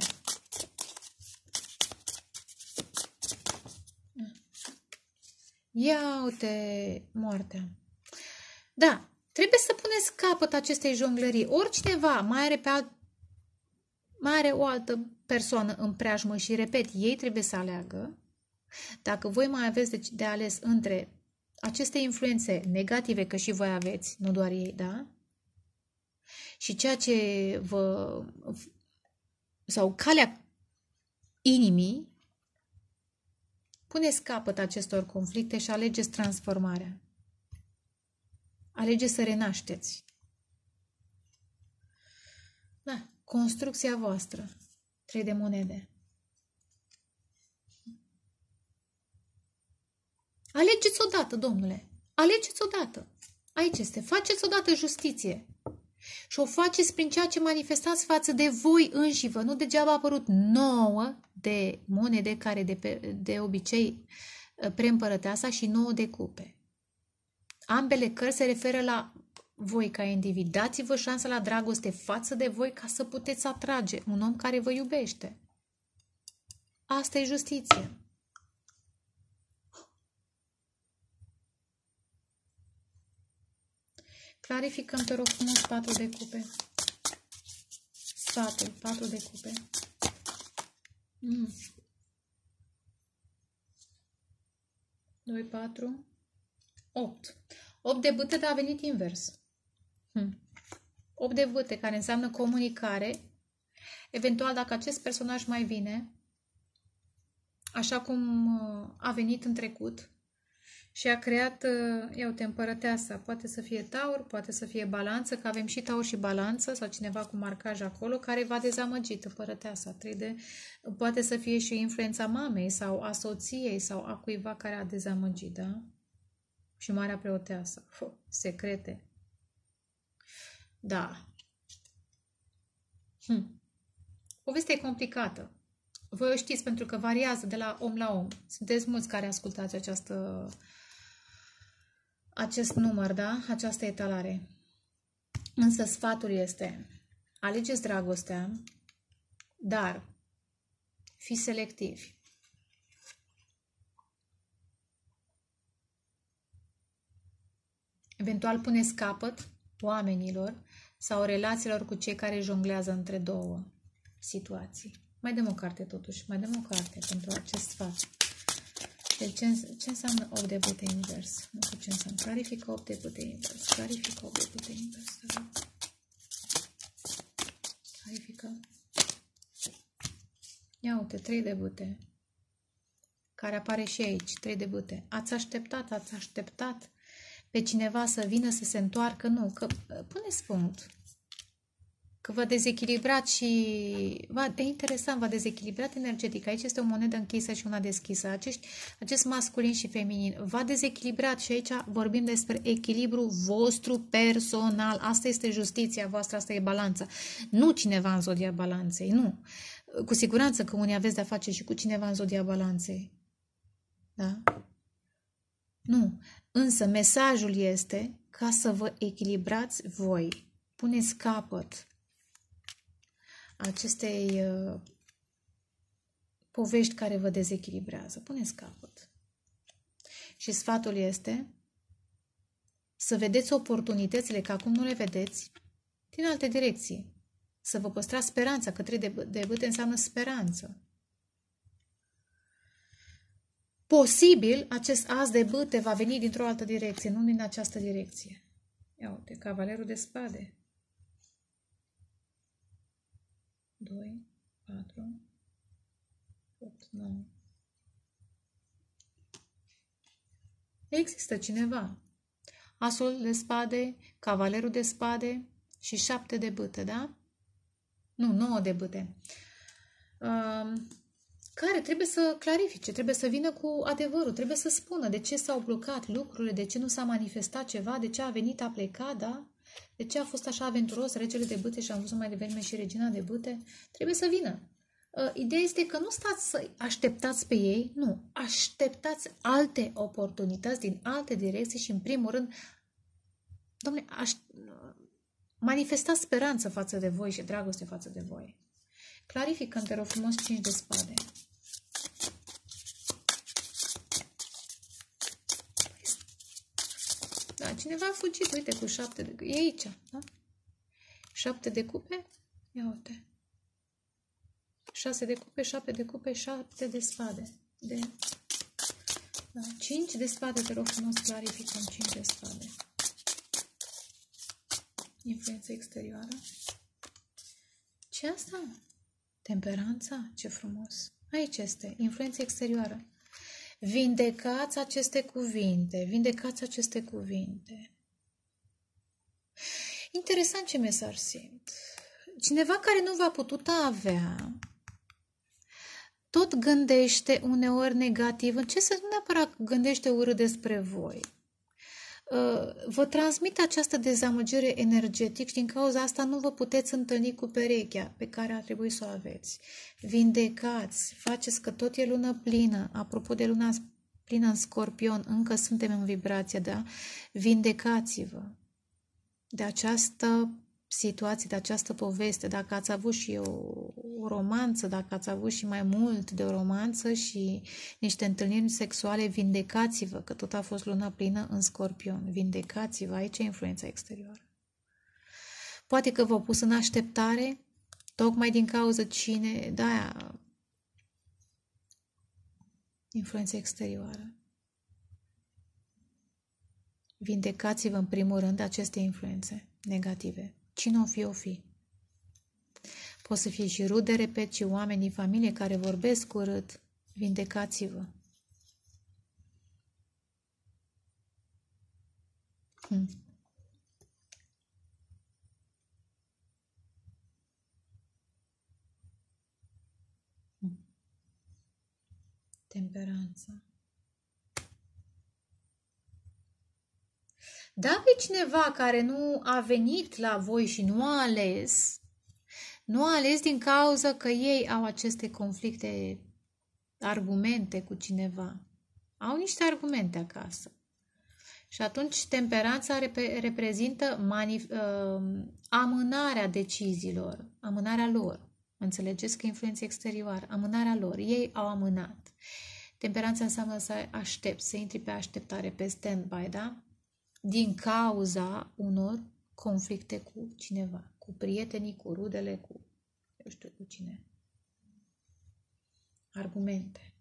Ia uite moartea. Da, trebuie să puneți capăt acestei jonglării. Oricineva mai are o altă persoană în preajmă și, repet, ei trebuie să aleagă. Dacă voi mai aveți de ales între aceste influențe negative, că și voi aveți, nu doar ei, da? Și ceea ce sau calea inimii, puneți capăt acestor conflicte și alegeți transformarea. Alegeți să renașteți. Da, construcția voastră. 3 de monede. Alegeți odată, domnule. Alegeți odată. Aici este. Faceți odată justiție. Și o faceți prin ceea ce manifestați față de voi înșivă. Nu degeaba a apărut 9 de monede care de obicei preîmpărăteasa și 9 de cupe. Ambele cărți se referă la voi ca individ. Dați-vă șansa la dragoste față de voi ca să puteți atrage un om care vă iubește. Asta e justiție. Clarificăm, te rog frumos, 4 de cupe. Sfatul, 4 de cupe. 2, 4, 8. 8 de bâte, dar a venit invers. 8 de bâte, care înseamnă comunicare. Eventual, dacă acest personaj mai vine, așa cum a venit în trecut, și a creat, ia uite, împărăteasa. Poate să fie taur, poate să fie balanță, că avem și taur și balanță, sau cineva cu marcaj acolo, care va dezamăgit împărăteasa. Poate să fie și influența mamei, sau a soției, sau a cuiva care a dezamăgit, da? Și marea preoteasă. Secrete. Da. Povestea e complicată. Voi o știți pentru că variază de la om la om. Sunteți mulți care ascultați acest număr, da? Această etalare. Însă sfatul este: alegeți dragostea, dar fiți selectivi. Eventual puneți capăt oamenilor sau relațiilor cu cei care jonglează între două situații. Mai dăm o carte totuși, mai dăm o carte pentru acest sfat. Deci ce înseamnă 8 de bâte invers? Nu știu ce înseamnă. Clarifică 8 de bâte invers. Clarifică 8 de bâte invers. Clarifică. Ia uite, 3 de bâte. Care apare și aici. 3 de bâte. Ați așteptat pe cineva să vină, să se întoarcă? Nu, că puneți punct. Că v-a dezechilibrat și... E interesant, v-a dezechilibrat energetic. Aici este o monedă închisă și una deschisă. Acest masculin și feminin v-a dezechilibrat și aici vorbim despre echilibru vostru personal. Asta este justiția voastră, asta e balanța. Nu cineva în zodia balanței, nu. Cu siguranță că unii aveți de-a face și cu cineva în zodia balanței. Da? Nu. Însă mesajul este ca să vă echilibrați voi. Puneți capăt acestei povești care vă dezechilibrează. Puneți capăt. Și sfatul este să vedeți oportunitățile, că acum nu le vedeți, din alte direcții. Să vă păstrați speranța, că 3 de bâte înseamnă speranță. Posibil, acest as de bâte va veni dintr-o altă direcție, nu din această direcție. Ia uite, cavalerul de spade. 2, 4, 8, 9. Există cineva. Asul de spade, cavalerul de spade și 7 de bâte, da? Nu, 9 de bâte. Care trebuie să clarifice, trebuie să vină cu adevărul, trebuie să spună de ce s-au blocat lucrurile, de ce nu s-a manifestat ceva, de ce a venit, a plecat, da? De ce a fost așa aventuros regele de bâte și am văzut mai devreme și regina de bâte? Trebuie să vină. Ideea este că nu stați să așteptați pe ei, nu. Așteptați alte oportunități din alte direcții și, în primul rând, dom'le, manifestați speranță față de voi și dragoste față de voi. Clarificăm, te rog frumos, 5 de spade. Da, cineva a fugit, uite, cu 7 de cupe. E aici, da? 7 de cupe? Ia uite. 6 de cupe, 7 de cupe, 7 de spade. Da, 5 de spade, te rog frumos, clarificăm 5 de spade. Influență exterioară. Ce asta? Temperanța? Ce frumos! Aici este, influență exterioară. Vindecați aceste cuvinte, vindecați aceste cuvinte. Interesant ce mesaj simt. Cineva care nu v-a putut avea, tot gândește uneori negativ. În ce sens? Nu neapărat gândește urât despre voi. Vă transmit această dezamăgire energetic și din cauza asta nu vă puteți întâlni cu perechea pe care ar trebui să o aveți. Vindecați, faceți că tot e lună plină. Apropo de luna plină în Scorpion, încă suntem în vibrație, da? Vindecați-vă de această situație, de această poveste. Dacă ați avut și o romanță, dacă ați avut și mai mult de o romanță și niște întâlniri sexuale, vindecați-vă, că tot a fost luna plină în Scorpion. Vindecați-vă, aici e influența exterioară. Poate că v-au pus în așteptare, tocmai din cauza cine, de-aia, influența exterioară. Vindecați-vă în primul rând aceste influențe negative. Cine o fi, o fi. Pot să fie și rude, repet, și oameni din familie care vorbesc urât. Vindecați-vă. Temperanța. Dacă e cineva care nu a venit la voi și nu a ales, nu a ales din cauza că ei au aceste conflicte, argumente cu cineva. Au niște argumente acasă. Și atunci temperanța reprezintă amânarea deciziilor, amânarea lor. Înțelegeți că influență exterioară, amânarea lor. Ei au amânat. Temperanța înseamnă să aștepți, să intri pe așteptare, pe stand-by, da? Din cauza unor conflicte cu cineva, cu prietenii, cu rudele, cu eu știu cu cine. Argumente.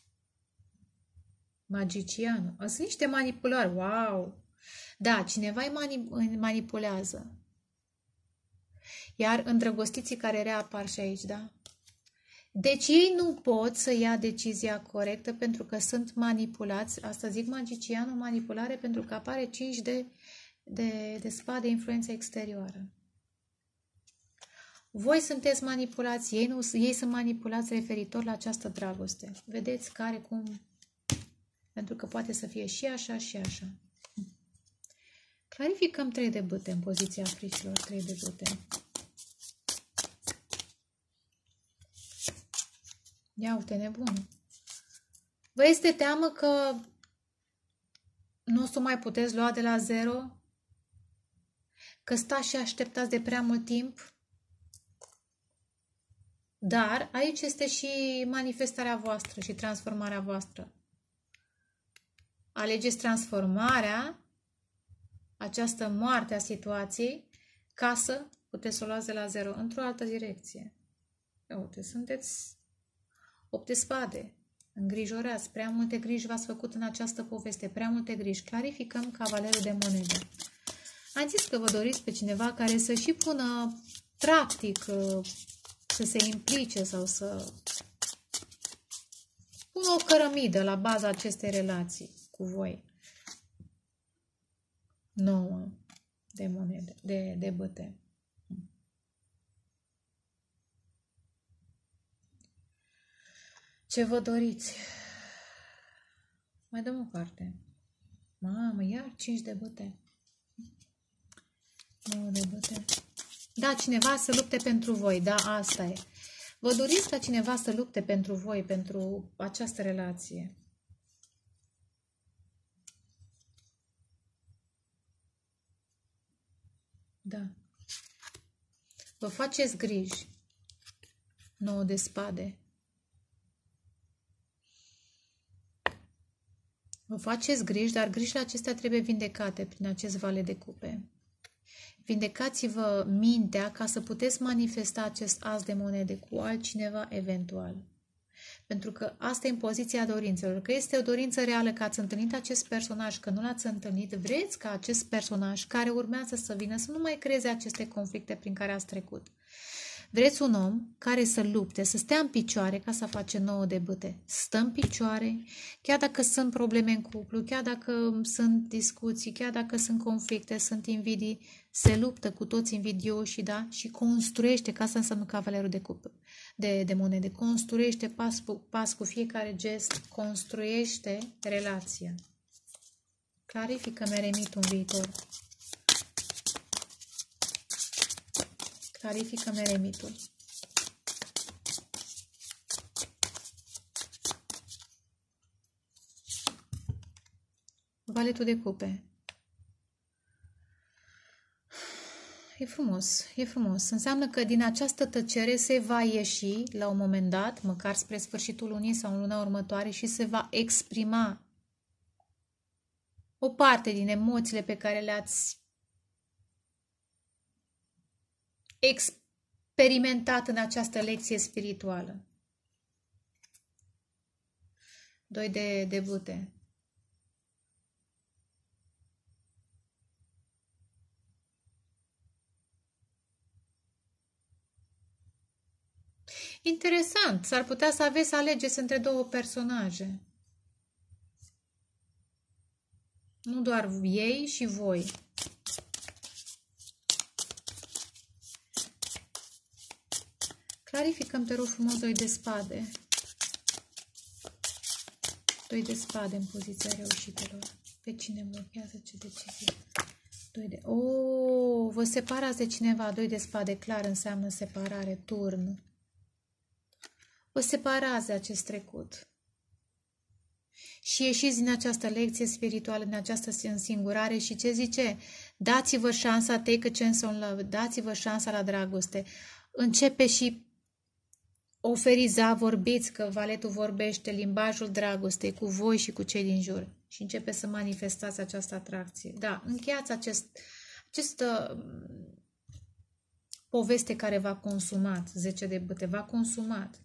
Magicianul. Sunt niște manipulări. Wow! Da, cineva îi manipulează. Iar îndrăgostiții care reapar și aici, da? Deci ei nu pot să ia decizia corectă pentru că sunt manipulați. Asta zic magicianul, manipulare, pentru că apare 5 de spade, influență exterioară. Voi sunteți manipulați, ei sunt manipulați referitor la această dragoste. Vedeți care, cum... Pentru că poate să fie și așa, și așa. Clarificăm 3 de bâte în poziția fricilor, 3 de bâte. Ia uite, nebun. Vă este teamă că nu o să mai puteți lua de la zero? Că stați și așteptați de prea mult timp? Dar aici este și manifestarea voastră și transformarea voastră. Alegeți transformarea, această moarte a situației, ca să puteți să o luați de la zero într-o altă direcție. Uite, sunteți 8 de spade, îngrijorați, prea multe griji v-ați făcut în această poveste, prea multe griji. Clarificăm cavalerul de monede. Am zis că vă doriți pe cineva care să și pună practic, să se implice sau să pună o cărămidă la baza acestei relații cu voi. 9 de monede, de bâte. Ce vă doriți? Mai dăm o carte. Mamă, iar 5 de bâte. 9 de bâte. Da, cineva să lupte pentru voi. Da, asta e. Vă doriți ca cineva să lupte pentru voi, pentru această relație. Da. Vă faceți griji. 9 de spade. Vă faceți griji, dar grijile acestea trebuie vindecate prin acest vale de cupe. Vindecați-vă mintea ca să puteți manifesta acest as de monede cu altcineva eventual. Pentru că asta e în poziția dorințelor. Că este o dorință reală că ați întâlnit acest personaj, că nu l-ați întâlnit, vreți ca acest personaj care urmează să vină să nu mai creeze aceste conflicte prin care ați trecut. Vreți un om care să lupte, să stea în picioare ca să face 9 de bâte. Stă în picioare, chiar dacă sunt probleme în cuplu, chiar dacă sunt discuții, chiar dacă sunt conflicte, sunt invidii, se luptă cu toți invidioși, da? Și construiește, ca asta înseamnă cavalerul de monede, construiește pas cu fiecare gest, construiește relația. Clarifică meremitul în viitor. Clarifică meremitul. Valetul de cupe. E frumos, e frumos. Înseamnă că din această tăcere se va ieși la un moment dat, măcar spre sfârșitul lunii sau în luna următoare, și se va exprima o parte din emoțiile pe care le-ați experimentat în această lecție spirituală. 2 de bâte. Interesant, s-ar putea să aveți să alegeți între două personaje. Nu doar ei și voi. Clarificăm, te rog frumos, 2 de spade. 2 de spade în poziția reușitelor. Pe cine blochează, ce decizie? 2 de... Oh, vă separați de cineva. 2 de spade, clar, înseamnă separare, turn. Vă separați de acest trecut. Și ieșiți din această lecție spirituală, din această însingurare și ce zice? Dați-vă șansa, take a chance on love, dați-vă șansa la dragoste. Începe și oferiți, vorbiți, că valetul vorbește limbajul dragostei cu voi și cu cei din jur. Și începe să manifestați această atracție. Da, încheiați această poveste care v-a consumat, 10 de bâte, v-a consumat.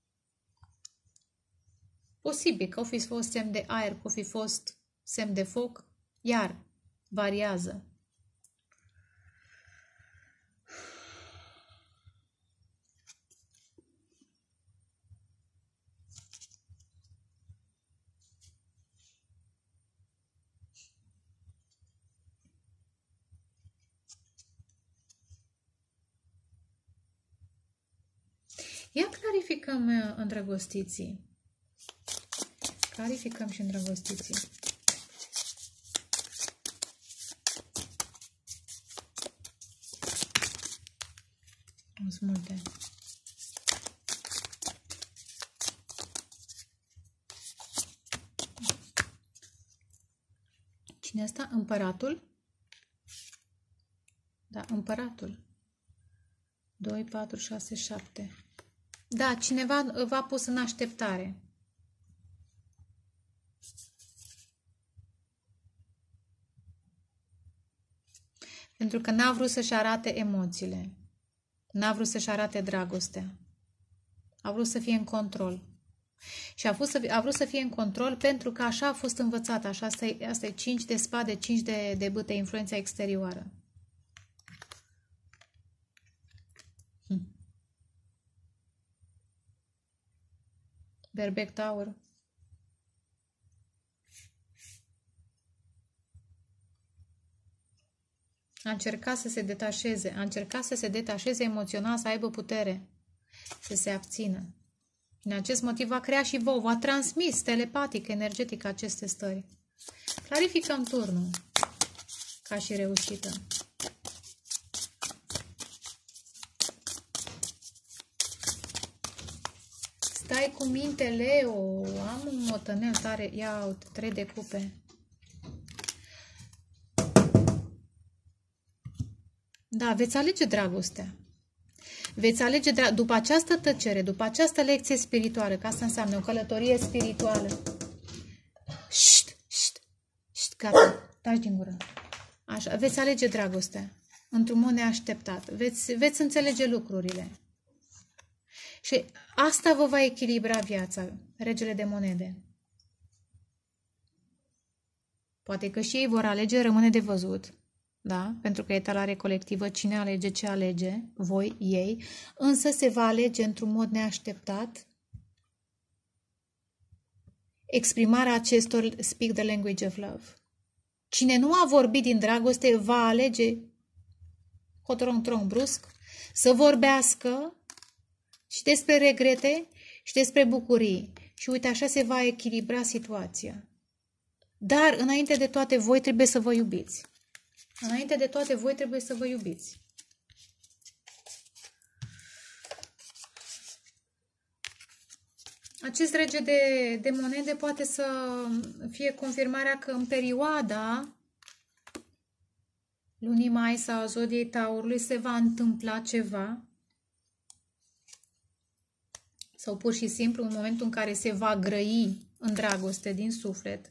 Posibil că o fi fost semn de aer, că o fi fost semn de foc, iar variază. Ia clarificăm îndrăgostiții. Clarificăm și îndrăgostiții. Sunt multe. Cine asta? Împăratul? Da, împăratul. 2, 4, 6, 7. Da, cineva v-a pus în așteptare. Pentru că n-a vrut să-și arate emoțiile. N-a vrut să-și arate dragostea. A vrut să fie în control. Și a vrut să fie în control pentru că așa a fost învățat. Așa, asta e 5 de spade, 5 de bâte, influența exterioară. Berbec Tower. A încercat să se detașeze. A încercat să se detașeze emoțional, să aibă putere. Să se abțină. Din acest motiv va crea și vouă. V-a transmis telepatic, energetic aceste stări. Clarificăm turnul. Ca și reușită. Stai cu minte, Leo. Am un motănel tare. Ia uite, 3 de cupe. Da, veți alege dragostea. Veți alege după această tăcere, după această lecție spirituală, că asta înseamnă o călătorie spirituală. Șt, șt, șt, gata, taci din gură. Așa, veți alege dragostea, într-un mod neașteptat. Veți înțelege lucrurile. Și asta vă va echilibra viața, regele de monede. Poate că și ei vor alege, rămâne de văzut. Da? Pentru că e etalare colectivă, cine alege ce alege, voi, ei, însă se va alege într-un mod neașteptat exprimarea acestor speak the language of love. Cine nu a vorbit din dragoste va alege hotărong brusc să vorbească și despre regrete și despre bucurii. Și uite, așa se va echilibra situația. Dar, înainte de toate, voi trebuie să vă iubiți. Înainte de toate, voi trebuie să vă iubiți. Acest rege de monede poate să fie confirmarea că în perioada lunii mai sau a zodiei Taurului se va întâmpla ceva sau pur și simplu în momentul în care se va grăi în dragoste din suflet.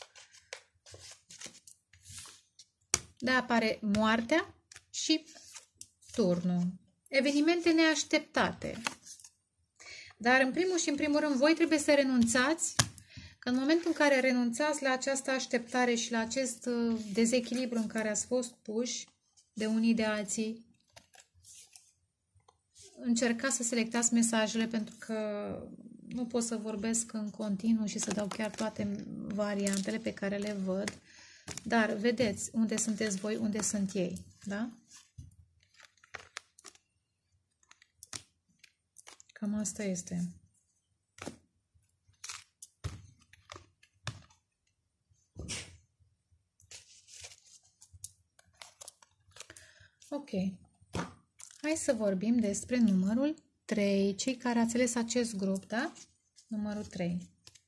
Da, apare moartea și turnul. Evenimente neașteptate. Dar în primul și în primul rând voi trebuie să renunțați, că în momentul în care renunțați la această așteptare și la acest dezechilibru în care ați fost puși de unii de alții, încercați să selectați mesajele, pentru că nu pot să vorbesc în continuu și să dau chiar toate variantele pe care le văd. Dar vedeți unde sunteți voi, unde sunt ei, da? Cam asta este. Ok. Hai să vorbim despre numărul 3. Cei care ați ales acest grup, da? Numărul 3.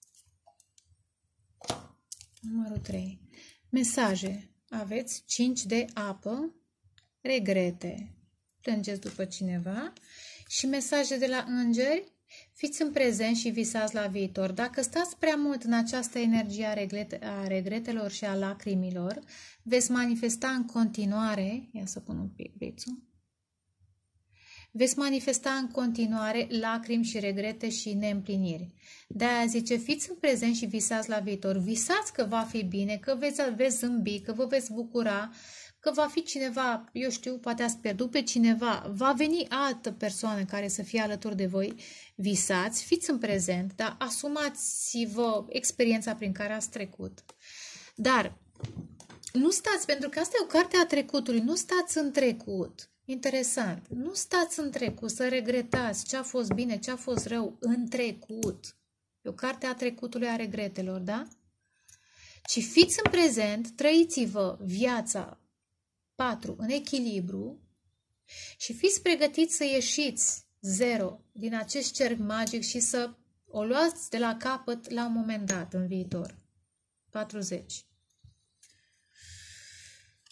Numărul 3. Mesaje. Aveți 5 de apă, regrete, plângeți după cineva și mesaje de la îngeri, fiți în prezent și visați la viitor. Dacă stați prea mult în această energie a regretelor și a lacrimilor, veți manifesta în continuare, ia să pun un pic brițul, veți manifesta în continuare lacrimi și regrete și neîmpliniri. De-aia zice, fiți în prezent și visați la viitor. Visați că va fi bine, că veți zâmbi, că vă veți bucura, că va fi cineva, eu știu, poate ați pierdut pe cineva, va veni altă persoană care să fie alături de voi. Visați, fiți în prezent, dar asumați-vă experiența prin care ați trecut. Dar nu stați, pentru că asta e o carte a trecutului, nu stați în trecut. Interesant. Nu stați în trecut să regretați ce a fost bine, ce a fost rău în trecut. E o carte a trecutului, a regretelor, da? Ci fiți în prezent, trăiți-vă viața 4 în echilibru și fiți pregătiți să ieșiți 0 din acest cerc magic și să o luați de la capăt la un moment dat în viitor. 40.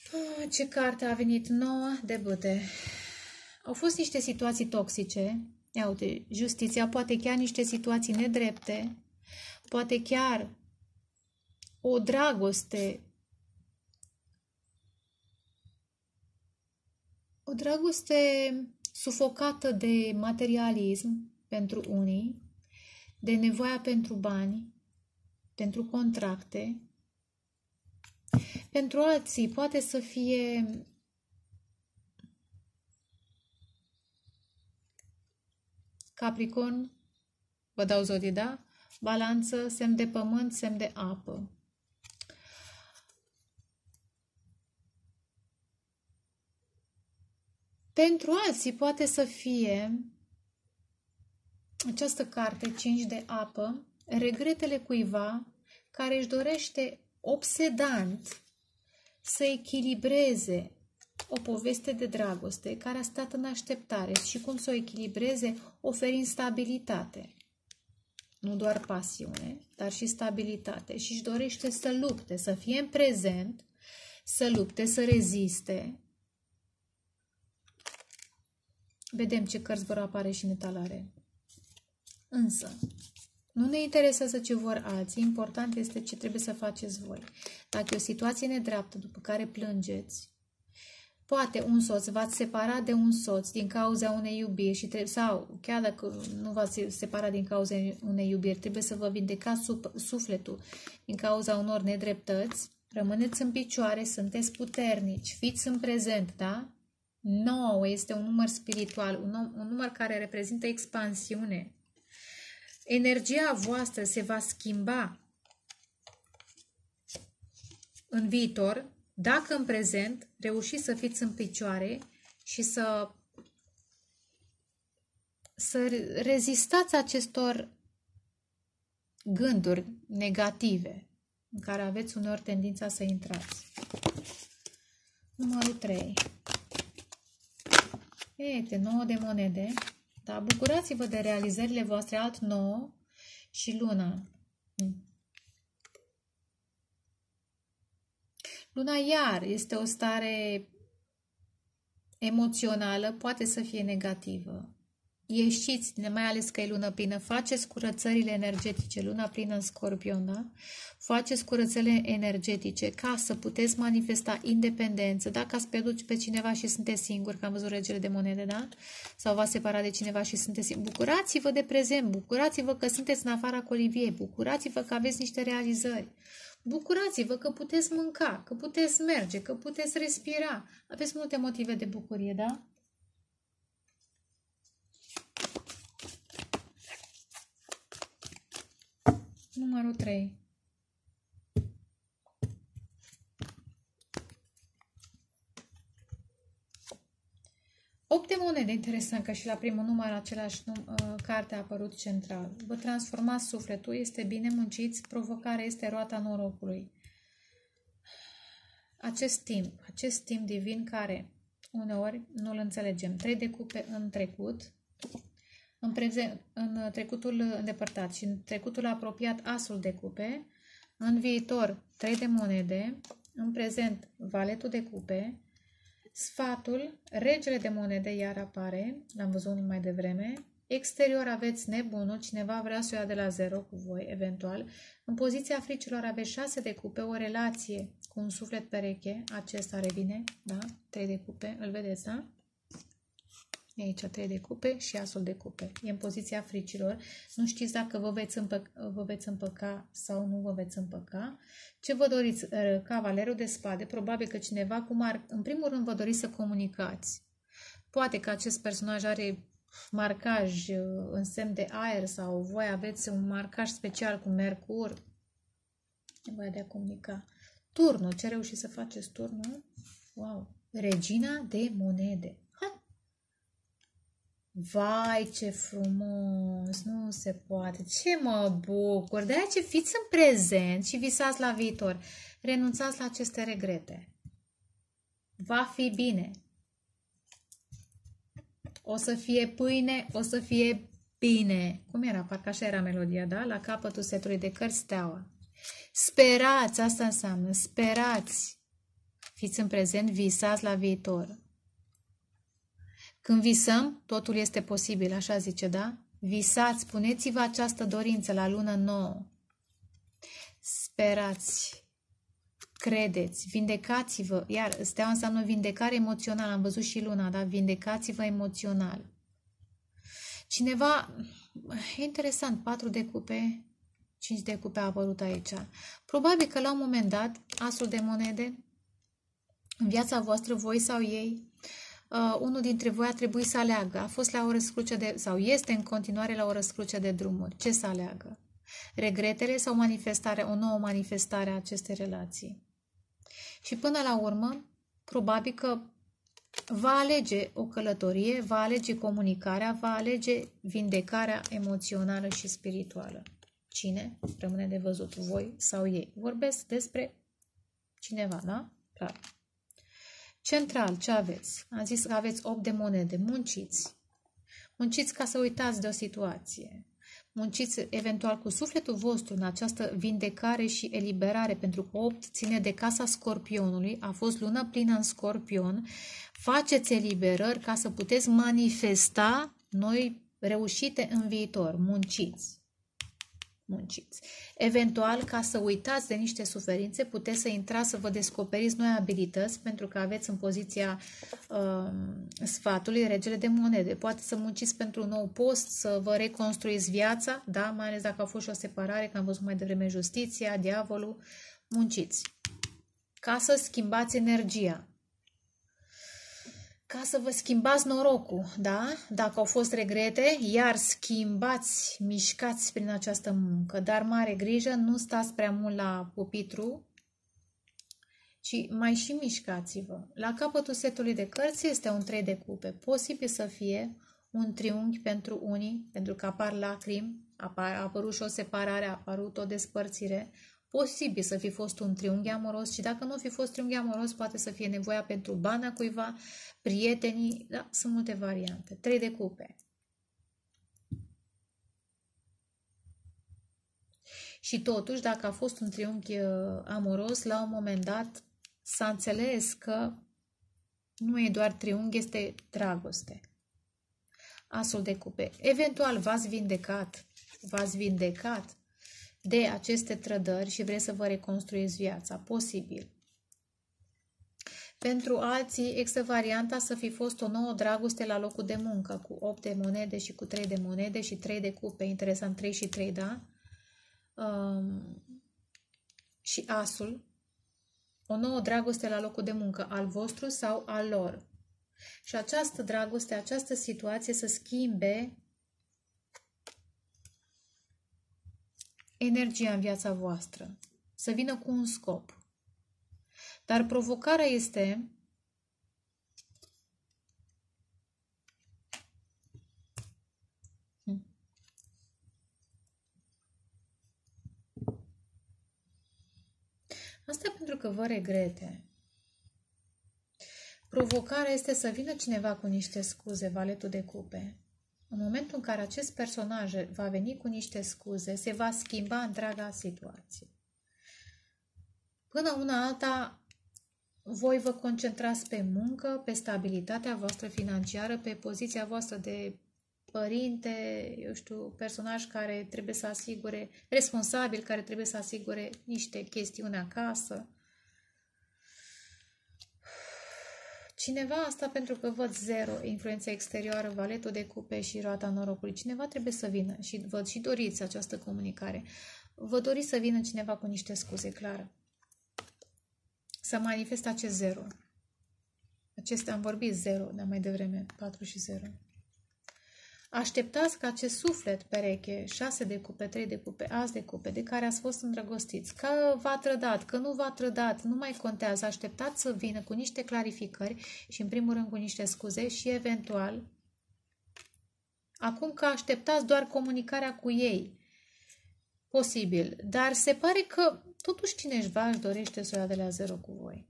Ce carte a venit? 9 de bâte. Au fost niște situații toxice Ia uite, justiția, poate chiar niște situații nedrepte, poate chiar o dragoste, sufocată de materialism pentru unii, de nevoia pentru bani, pentru contracte. Pentru alții poate să fie Capricorn, vă dau zodie, da? Balanță, semn de pământ, semn de apă. Pentru alții poate să fie această carte, 5 de apă, regretele cuiva care își dorește obsedant să echilibreze o poveste de dragoste care a stat în așteptare și cum să o echilibreze oferind stabilitate. Nu doar pasiune, dar și stabilitate. Și își dorește să lupte, să fie în prezent, să lupte, să reziste. Vedem ce cărți vor apare și în etalare. Însă, nu ne interesează ce vor alții, important este ce trebuie să faceți voi. Dacă e o situație nedreaptă după care plângeți, poate un soț, v-ați separat de un soț din cauza unei iubiri și trebuie, sau chiar dacă nu v-ați separat din cauza unei iubiri, trebuie să vă vindecați sufletul din cauza unor nedreptăți, rămâneți în picioare, sunteți puternici, fiți în prezent, da? 9 este un număr spiritual, un număr care reprezintă expansiune. Energia voastră se va schimba în viitor dacă în prezent reușiți să fiți în picioare și să rezistați acestor gânduri negative în care aveți uneori tendința să intrați. Numărul 3. Iată, 9 de monede. Da, bucurați-vă de realizările voastre, alt 9 și luna. Luna iar este o stare emoțională, poate să fie negativă. Ieșiți, mai ales că e lună plină, faceți curățările energetice, luna plină în Scorpion, da? Faceți curățările energetice ca să puteți manifesta independență. Dacă ați pierdut pe cineva și sunteți singuri, că am văzut regele de monede, da? Sau v-ați separat de cineva și sunteți singuri, bucurați-vă de prezent, bucurați-vă că sunteți în afara coliviei, bucurați-vă că aveți niște realizări. Bucurați-vă că puteți mânca, că puteți merge, că puteți respira. Aveți multe motive de bucurie, da? Numărul 3. Opt de monede, interesant că și la primul număr același carte a apărut central. Vă transformați sufletul, este bine, munciți, provocarea este roata norocului. Acest timp divin care uneori nu-l înțelegem. 3 de cupe în trecut, în trecutul îndepărtat și în trecutul apropiat asul de cupe, în viitor 3 de monede, în prezent valetul de cupe, sfatul, regele de monede iar apare, l-am văzut mai devreme, exterior aveți nebunul, cineva vrea să o ia de la 0 cu voi, eventual, în poziția fricilor aveți 6 de cupe, o relație cu un suflet pereche, acesta revine, da, 3 de cupe, îl vedeți, da? E aici 3 de cupe și asul de cupe. E în poziția fricilor. Nu știți dacă vă veți împăca sau nu vă veți împăca. Ce vă doriți? Cavalerul de spade. Probabil că cineva, în primul rând, vă doriți să comunicați. Poate că acest personaj are marcaj în semn de aer sau voi aveți un marcaj special cu Mercur. Nevoia de a comunica. Turnul. Ce reușiți să faceți turnul? Wow! Regina de monede. Vai, ce frumos! Nu se poate! Ce mă bucur! De-aia ce fiți în prezent și visați la viitor. Renunțați la aceste regrete. Va fi bine. O să fie pâine, o să fie bine. Cum era? Parcă așa era melodia, da? La capătul setului de cărți, steaua. Sperați, asta înseamnă. Sperați. Fiți în prezent, visați la viitor. Când visăm, totul este posibil, așa zice, da? Visați, puneți-vă această dorință la lună nouă. Sperați, credeți, vindecați-vă. Iar steaua înseamnă vindecare emoțională. Am văzut și luna, da? Vindecați-vă emoțional. Cineva, e interesant, 4 de cupe, 5 de cupe a apărut aici. Probabil că la un moment dat, asul de monede, în viața voastră, voi sau ei, unul dintre voi a trebuit să aleagă. A fost la o răscruce de, sau este în continuare la o răscruce de drumuri. Ce să aleagă? Regretele sau o nouă manifestare a acestei relații? Și până la urmă, probabil că va alege o călătorie, va alege comunicarea, va alege vindecarea emoțională și spirituală. Cine? Rămâne de văzut, voi sau ei. Vorbesc despre cineva, da? Clar. Central, ce aveți? Am zis că aveți 8 de monede. Munciți. Munciți ca să uitați de o situație. Munciți eventual cu sufletul vostru în această vindecare și eliberare, pentru că 8 ține de casa Scorpionului, a fost lună plină în Scorpion. Faceți eliberări ca să puteți manifesta noi reușite în viitor. Munciți. Munciți. Eventual, ca să uitați de niște suferințe, puteți să intrați să vă descoperiți noi abilități, pentru că aveți în poziția sfatului regele de monede. Poate să munciți pentru un nou post, să vă reconstruiți viața, da? Mai ales dacă a fost și o separare, că am văzut mai devreme justiția, diavolul. Munciți. Ca să schimbați energia. Ca să vă schimbați norocul, da? Dacă au fost regrete, iar schimbați, mișcați prin această muncă. Dar mare grijă, nu stați prea mult la pupitru, ci mai și mișcați-vă. La capătul setului de cărți este un 3 de cupe. Posibil să fie un triunghi pentru unii, pentru că apar lacrimi, a apărut și o separare, a apărut o despărțire. Posibil să fi fost un triunghi amoros și dacă nu fi fost triunghi amoros, poate să fie nevoia pentru bana cuiva, prietenii, da, sunt multe variante. 3 de cupe. Și totuși, dacă a fost un triunghi amoros, la un moment dat s-a înțeles că nu e doar triunghi, este dragoste. Asul de cupe. Eventual v-ați vindecat de aceste trădări și vreți să vă reconstruiți viața. Posibil. Pentru alții, există varianta să fi fost o nouă dragoste la locul de muncă, cu 8 de monede și cu 3 de monede și 3 de cupe. Interesant, 3 și 3, da? Și asul. O nouă dragoste la locul de muncă, al vostru sau al lor. Și această dragoste, această situație să schimbe energia în viața voastră, să vină cu un scop. Dar provocarea este asta, pentru că vă regrete. Provocarea este să vină cineva cu niște scuze, valetul de cupe. În momentul în care acest personaj va veni cu niște scuze, se va schimba întreaga situație. Până una alta, voi vă concentrați pe muncă, pe stabilitatea voastră financiară, pe poziția voastră de părinte, eu știu, personaj care trebuie să asigure, responsabil, care trebuie să asigure niște chestiuni acasă. Cineva, asta pentru că văd 0, influența exterioară, valetul de cupe și roata norocului. Cineva trebuie să vină și văd și doriți această comunicare. Vă doriți să vină cineva cu niște scuze, clar. Să manifeste acest 0. Am vorbit 0 de mai devreme, 4 și 0. Așteptați ca acest suflet pereche, 6 de cupe, 3 de cupe, as de cupe, de care ați fost îndrăgostiți, că v-a trădat, că nu v-a trădat, nu mai contează, așteptați să vină cu niște clarificări și în primul rând cu niște scuze și eventual, acum că așteptați doar comunicarea cu ei, posibil, dar se pare că totuși cineva își dorește să o ia de la 0 cu voi.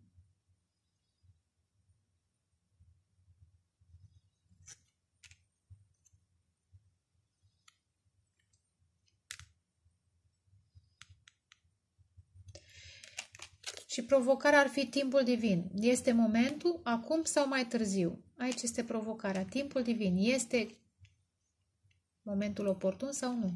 Și provocarea ar fi timpul divin. Este momentul, acum sau mai târziu. Aici este provocarea. Timpul divin este momentul oportun sau nu?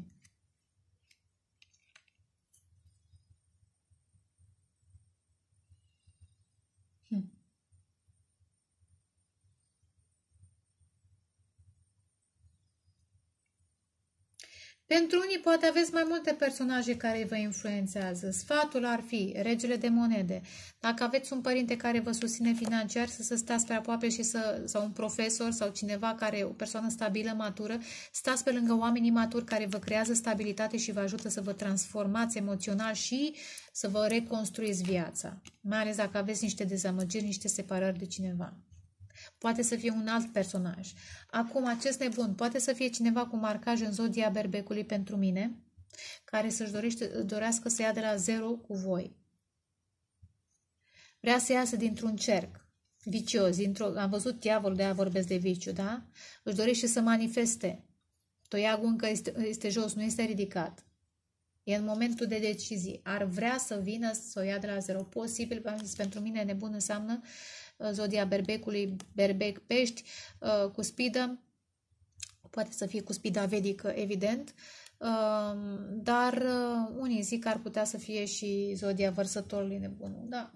Pentru unii poate aveți mai multe personaje care vă influențează. Sfatul ar fi regele de monede. Dacă aveți un părinte care vă susține financiar, să stați pe aproape și sau un profesor sau cineva care e o persoană stabilă, matură, stați pe lângă oamenii maturi care vă creează stabilitate și vă ajută să vă transformați emoțional și să vă reconstruiți viața. Mai ales dacă aveți niște dezamăgiri, niște separări de cineva. Poate să fie un alt personaj. Acum, acest nebun poate să fie cineva cu marcaj în zodia berbecului pentru mine, care să-și dorească să ia de la zero cu voi. Vrea să iasă dintr-un cerc vicios, am văzut diavolul, de-aia vorbesc de viciu, da? Își dorește să manifeste. Toiagul încă este jos, nu este ridicat. E în momentul de decizie. Ar vrea să vină să o ia de la zero. Posibil, pentru mine nebun înseamnă zodia berbecului, berbec, pești, cuspidă, poate să fie cuspida vedică, evident, dar unii zic că ar putea să fie și zodia vărsătorului nebunul. Da,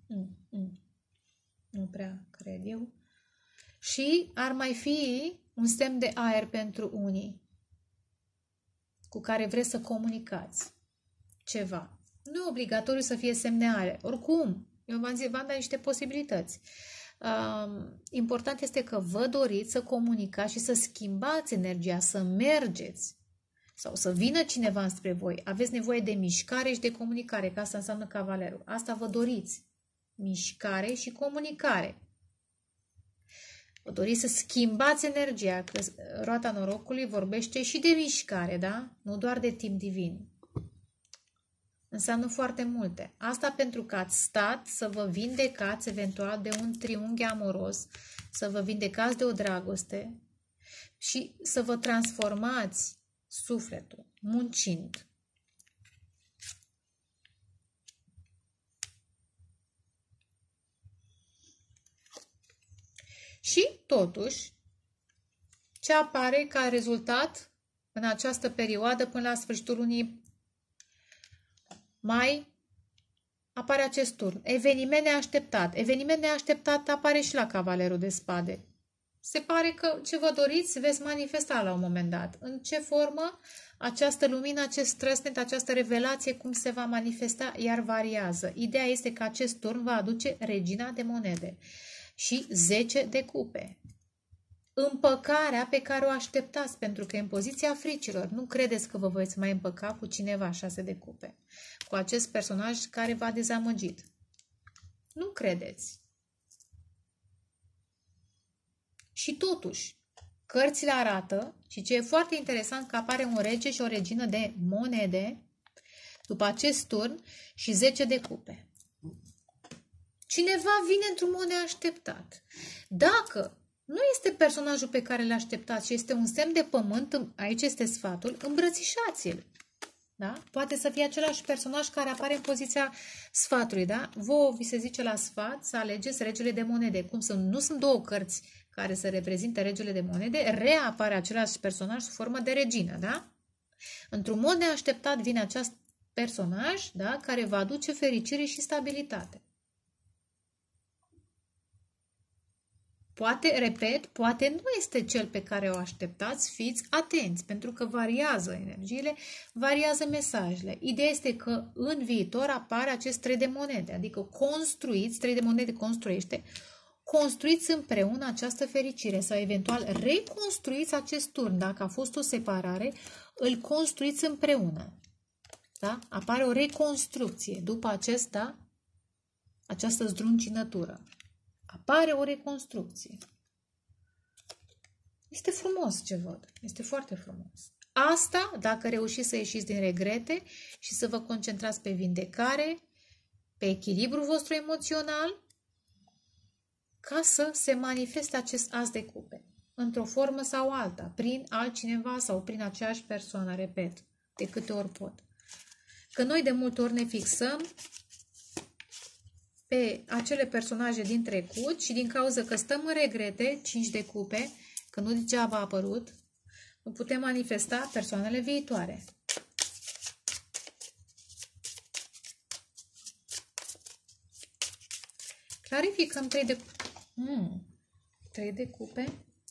nu prea cred eu. Și ar mai fi un semn de aer pentru unii cu care vreți să comunicați ceva. Nu e obligatoriu să fie semn de aer. Oricum, eu v-am dat niște posibilități. Important este că vă doriți să comunicați și să schimbați energia, să mergeți sau să vină cineva spre voi. Aveți nevoie de mișcare și de comunicare, că asta înseamnă cavalerul. Asta vă doriți. Mișcare și comunicare. Vă doriți să schimbați energia, că roata norocului vorbește și de mișcare, da? Nu doar de timp divin. Înseamnă foarte multe. Asta pentru că ați stat să vă vindecați eventual de un triunghi amoros, să vă vindecați de o dragoste și să vă transformați sufletul, muncind. Și totuși, ce apare ca rezultat în această perioadă până la sfârșitul lunii mai, apare acest turn. Eveniment neașteptat. Eveniment neașteptat apare și la Cavalerul de Spade. Se pare că ce vă doriți veți manifesta la un moment dat. În ce formă această lumină, acest trăsnet, această revelație, cum se va manifesta, iar variază. Ideea este că acest turn va aduce regina de monede și 10 de cupe. Împăcarea pe care o așteptați, pentru că în poziția fricilor nu credeți că vă veți mai împăca cu cineva 6 de cupe, cu acest personaj care v-a dezamăgit. Nu credeți. Și totuși, cărțile arată, și ce e foarte interesant, că apare un rege și o regină de monede după acest turn și 10 de cupe. Cineva vine într-un mod neașteptat. Dacă nu este personajul pe care l așteptați și este un semn de pământ, aici este sfatul, îmbrățișați-l. Da? Poate să fie același personaj care apare în poziția sfatului. Da? Vouă vi se zice la sfat să alegeți regele de monede. Cum nu sunt două cărți care să reprezinte regele de monede, reapare același personaj sub formă de regină. Da? Într-un mod neașteptat vine acest personaj, da? Care va aduce fericire și stabilitate. Poate, repet, poate nu este cel pe care o așteptați, fiți atenți, pentru că variază energiile, variază mesajele. Ideea este că în viitor apare acest 3 de monede, adică construiți, 3 de monede construiește, construiți împreună această fericire sau eventual reconstruiți acest turn. Dacă a fost o separare, îl construiți împreună. Da? Apare o reconstrucție după această zdruncinătură. Apare o reconstrucție. Este frumos ce văd. Este foarte frumos. Asta dacă reușiți să ieșiți din regrete și să vă concentrați pe vindecare, pe echilibrul vostru emoțional, ca să se manifeste acest as de cupe. Într-o formă sau alta, prin altcineva sau prin aceeași persoană, repet, de câte ori pot. Că noi de multe ori ne fixăm pe acele personaje din trecut și din cauza că stăm în regrete, 5 de cupe, că nu degeaba a apărut, nu putem manifesta persoanele viitoare. Clarificăm 3 de... 3 de cupe.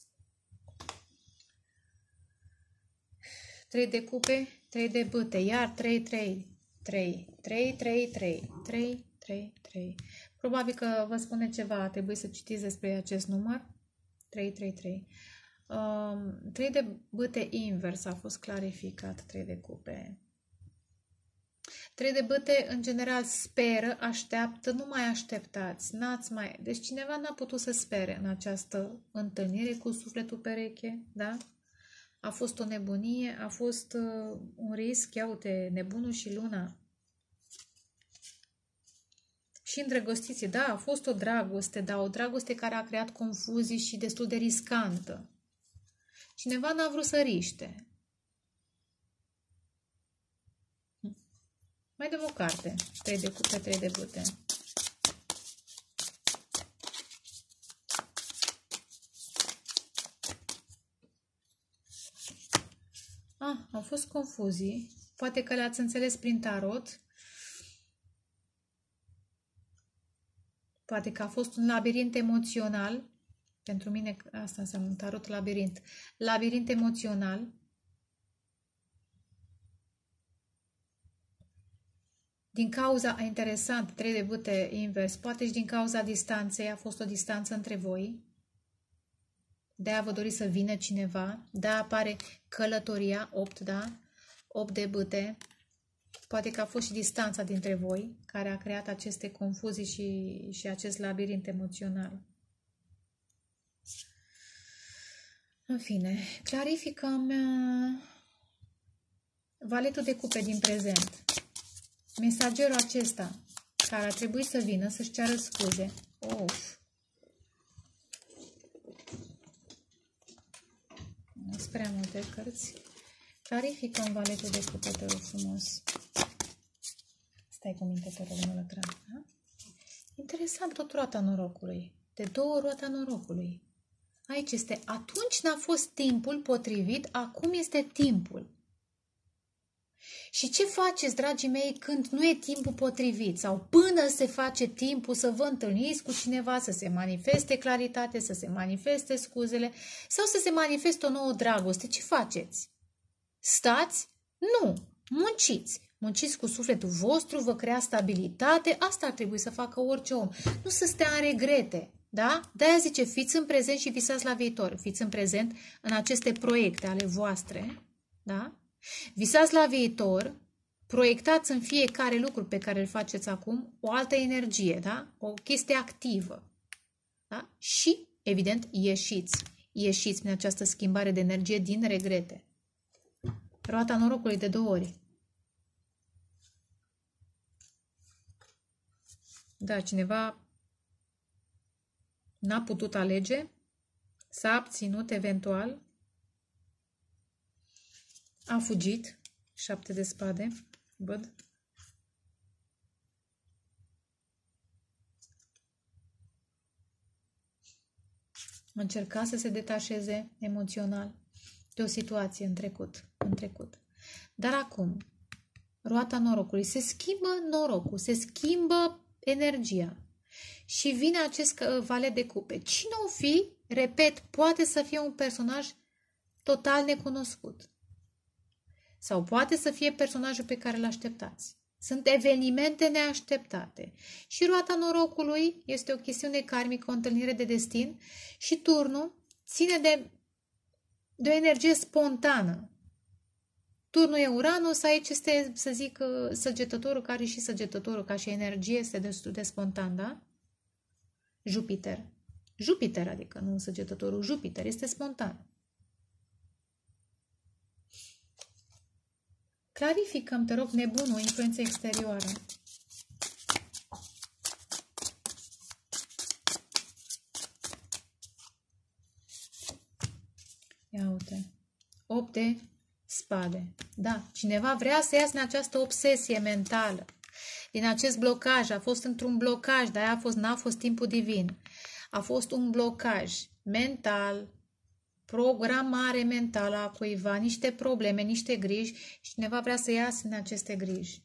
3 de cupe, 3 de bâte, iar 3, 3, 3, 3, 3, 3, 3, 3, 3. Probabil că vă spune ceva, trebuie să citiți despre acest număr. 3, 3, 3. 3 de bâte invers a fost clarificat, 3 de cupe. 3 de bâte, în general, speră, așteaptă, nu mai așteptați, n-ați mai... Deci cineva n-a putut să spere în această întâlnire cu sufletul pereche, da? A fost o nebunie, a fost un risc, ia uite, nebunul și luna. Și îndrăgostiții, da, a fost o dragoste, dar o dragoste care a creat confuzii și destul de riscantă. Cineva n-a vrut să riște. Mai dăm o carte. 3 de cupe, 3 de bâte. Au fost confuzii. Poate că le-ați înțeles prin tarot. Poate că a fost un labirint emoțional. Pentru mine asta înseamnă un tarot labirint. Labirint emoțional. Din cauza, interesant, 3 de bâte invers, poate și din cauza distanței, a fost o distanță între voi. De-aia vă doriți să vină cineva. De-aia apare călătoria, 8, da? 8 de bâte. Poate că a fost și distanța dintre voi care a creat aceste confuzii și acest labirint emoțional. În fine, clarificăm valetul de cupe din prezent. Mesagerul acesta care ar trebui să vină să-și ceară scuze. Of! Sunt prea multe cărți. Clarificăm valetul de cupe, te rog frumos. Stai cu minte, te rog, mă lătram. Da? Interesant, tot roata norocului. De 2 ori roata norocului. Aici este, atunci n-a fost timpul potrivit, acum este timpul. Și ce faceți, dragii mei, când nu e timpul potrivit sau până se face timpul să vă întâlniți cu cineva, să se manifeste claritate, să se manifeste scuzele sau să se manifeste o nouă dragoste? Ce faceți? Stați? Nu! Munciți! Munciți cu sufletul vostru, vă crea stabilitate, asta ar trebui să facă orice om. Nu să stea în regrete, da? De-aia zice, fiți în prezent și visați la viitor. Fiți în prezent în aceste proiecte ale voastre, da? Visați la viitor, proiectați în fiecare lucru pe care îl faceți acum o altă energie, da? O chestie activă. Da? Și, evident, ieșiți. Ieșiți prin această schimbare de energie din regrete. Roata norocului de 2 ori. Da, cineva n-a putut alege, s-a abținut eventual, a fugit, 7 de spade, văd. Încerca să se detașeze emoțional de o situație în trecut. Dar acum, roata norocului, se schimbă norocul, se schimbă energia și vine acest valet de cupe. Cine o fi, repet, poate să fie un personaj total necunoscut. Sau poate să fie personajul pe care îl așteptați. Sunt evenimente neașteptate. Și roata norocului este o chestiune karmică, o întâlnire de destin și turnul ține de o energie spontană. Turnul e Uranus, aici este, să zic, săgetătorul, care și săgetătorul, ca și energie, este destul de spontan, da? Jupiter. Jupiter, adică nu săgetătorul, Jupiter, este spontan. Clarificăm, te rog, nebunul, influență exterioară. Ia uite. 8 de spade. Da, cineva vrea să iasă în această obsesie mentală. Din acest blocaj, a fost într-un blocaj, de-aia n-a fost timpul divin. A fost un blocaj mental, programare mentală a cuiva, niște probleme, niște griji și cineva vrea să iasă din aceste griji.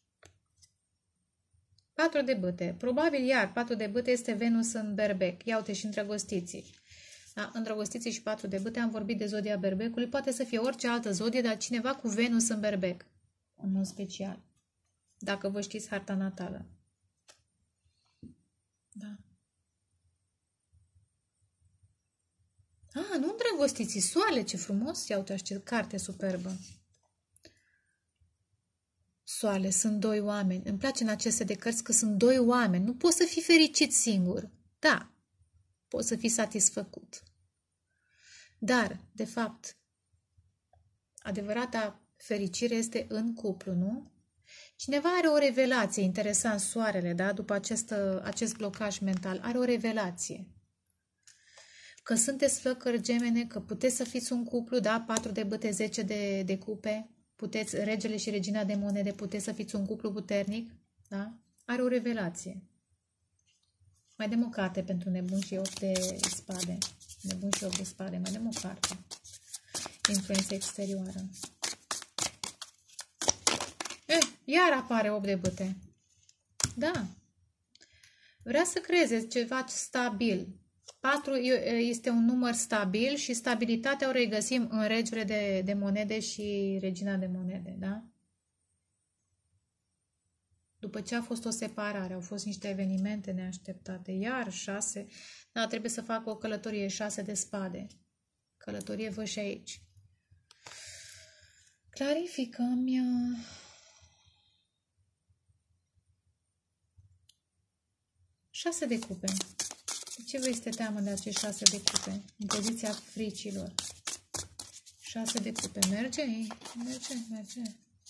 4 de bâte. Probabil iar 4 de bâte este Venus în berbec. Ia uite și îndrăgostiții. Da? Îndrăgostiții și 4 de bâte. Am vorbit de zodia berbecului. Poate să fie orice altă zodie, dar cineva cu Venus în berbec. În mod special. Dacă vă știți harta natală. Da. Nu îndrăgostiții. Soare, ce frumos. Ia uite, ce carte superbă. Soare, sunt 2 oameni. Îmi place în aceste de cărți că sunt 2 oameni. Nu poți să fii fericit singur. Da, poți să fii satisfăcut. Dar, de fapt, adevărata fericire este în cuplu, nu? Cineva are o revelație, interesant, soarele, da? După acest blocaj mental, are o revelație. Că sunteți flăcări gemene, că puteți să fiți un cuplu, da? 4 de bâte, 10 de cupe. Puteți, regele și regina de monede, puteți să fiți un cuplu puternic, da? Are o revelație. Mai dăm o carte pentru nebun și 8 de spade. Nebun și 8 de spade, mai dăm o carte. Influență exterioară. Iar apare 8 de bâte. Da. Vrea să creeze ceva stabil. 4 este un număr stabil și stabilitatea o regăsim în regele de monede și regina de monede, da? După ce a fost o separare, au fost niște evenimente neașteptate, iar 6, da, trebuie să facă o călătorie, 6 de spade. Călătorie văd și aici. Clarificăm-mi... 6 de cupe. De ce vă este teamă de acești 6 de cupe? În poziția fricilor. 6 de cupe. Merge? Merge.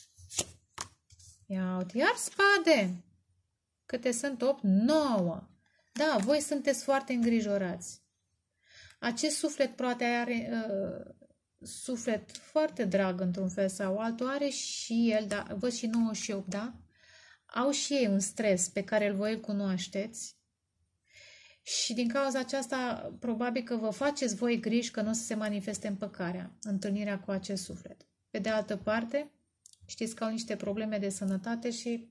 Ia uite, iar spade. Câte sunt? 8? 9. Da, voi sunteți foarte îngrijorați. Acest suflet poate are suflet foarte drag într-un fel sau altul. Are și el, da, văd și 9 și 8, da? Au și ei un stres pe care voi cunoașteți. Și din cauza aceasta, probabil că vă faceți voi griji că nu o să se manifeste împăcarea, întâlnirea cu acest suflet. Pe de altă parte, știți că au niște probleme de sănătate și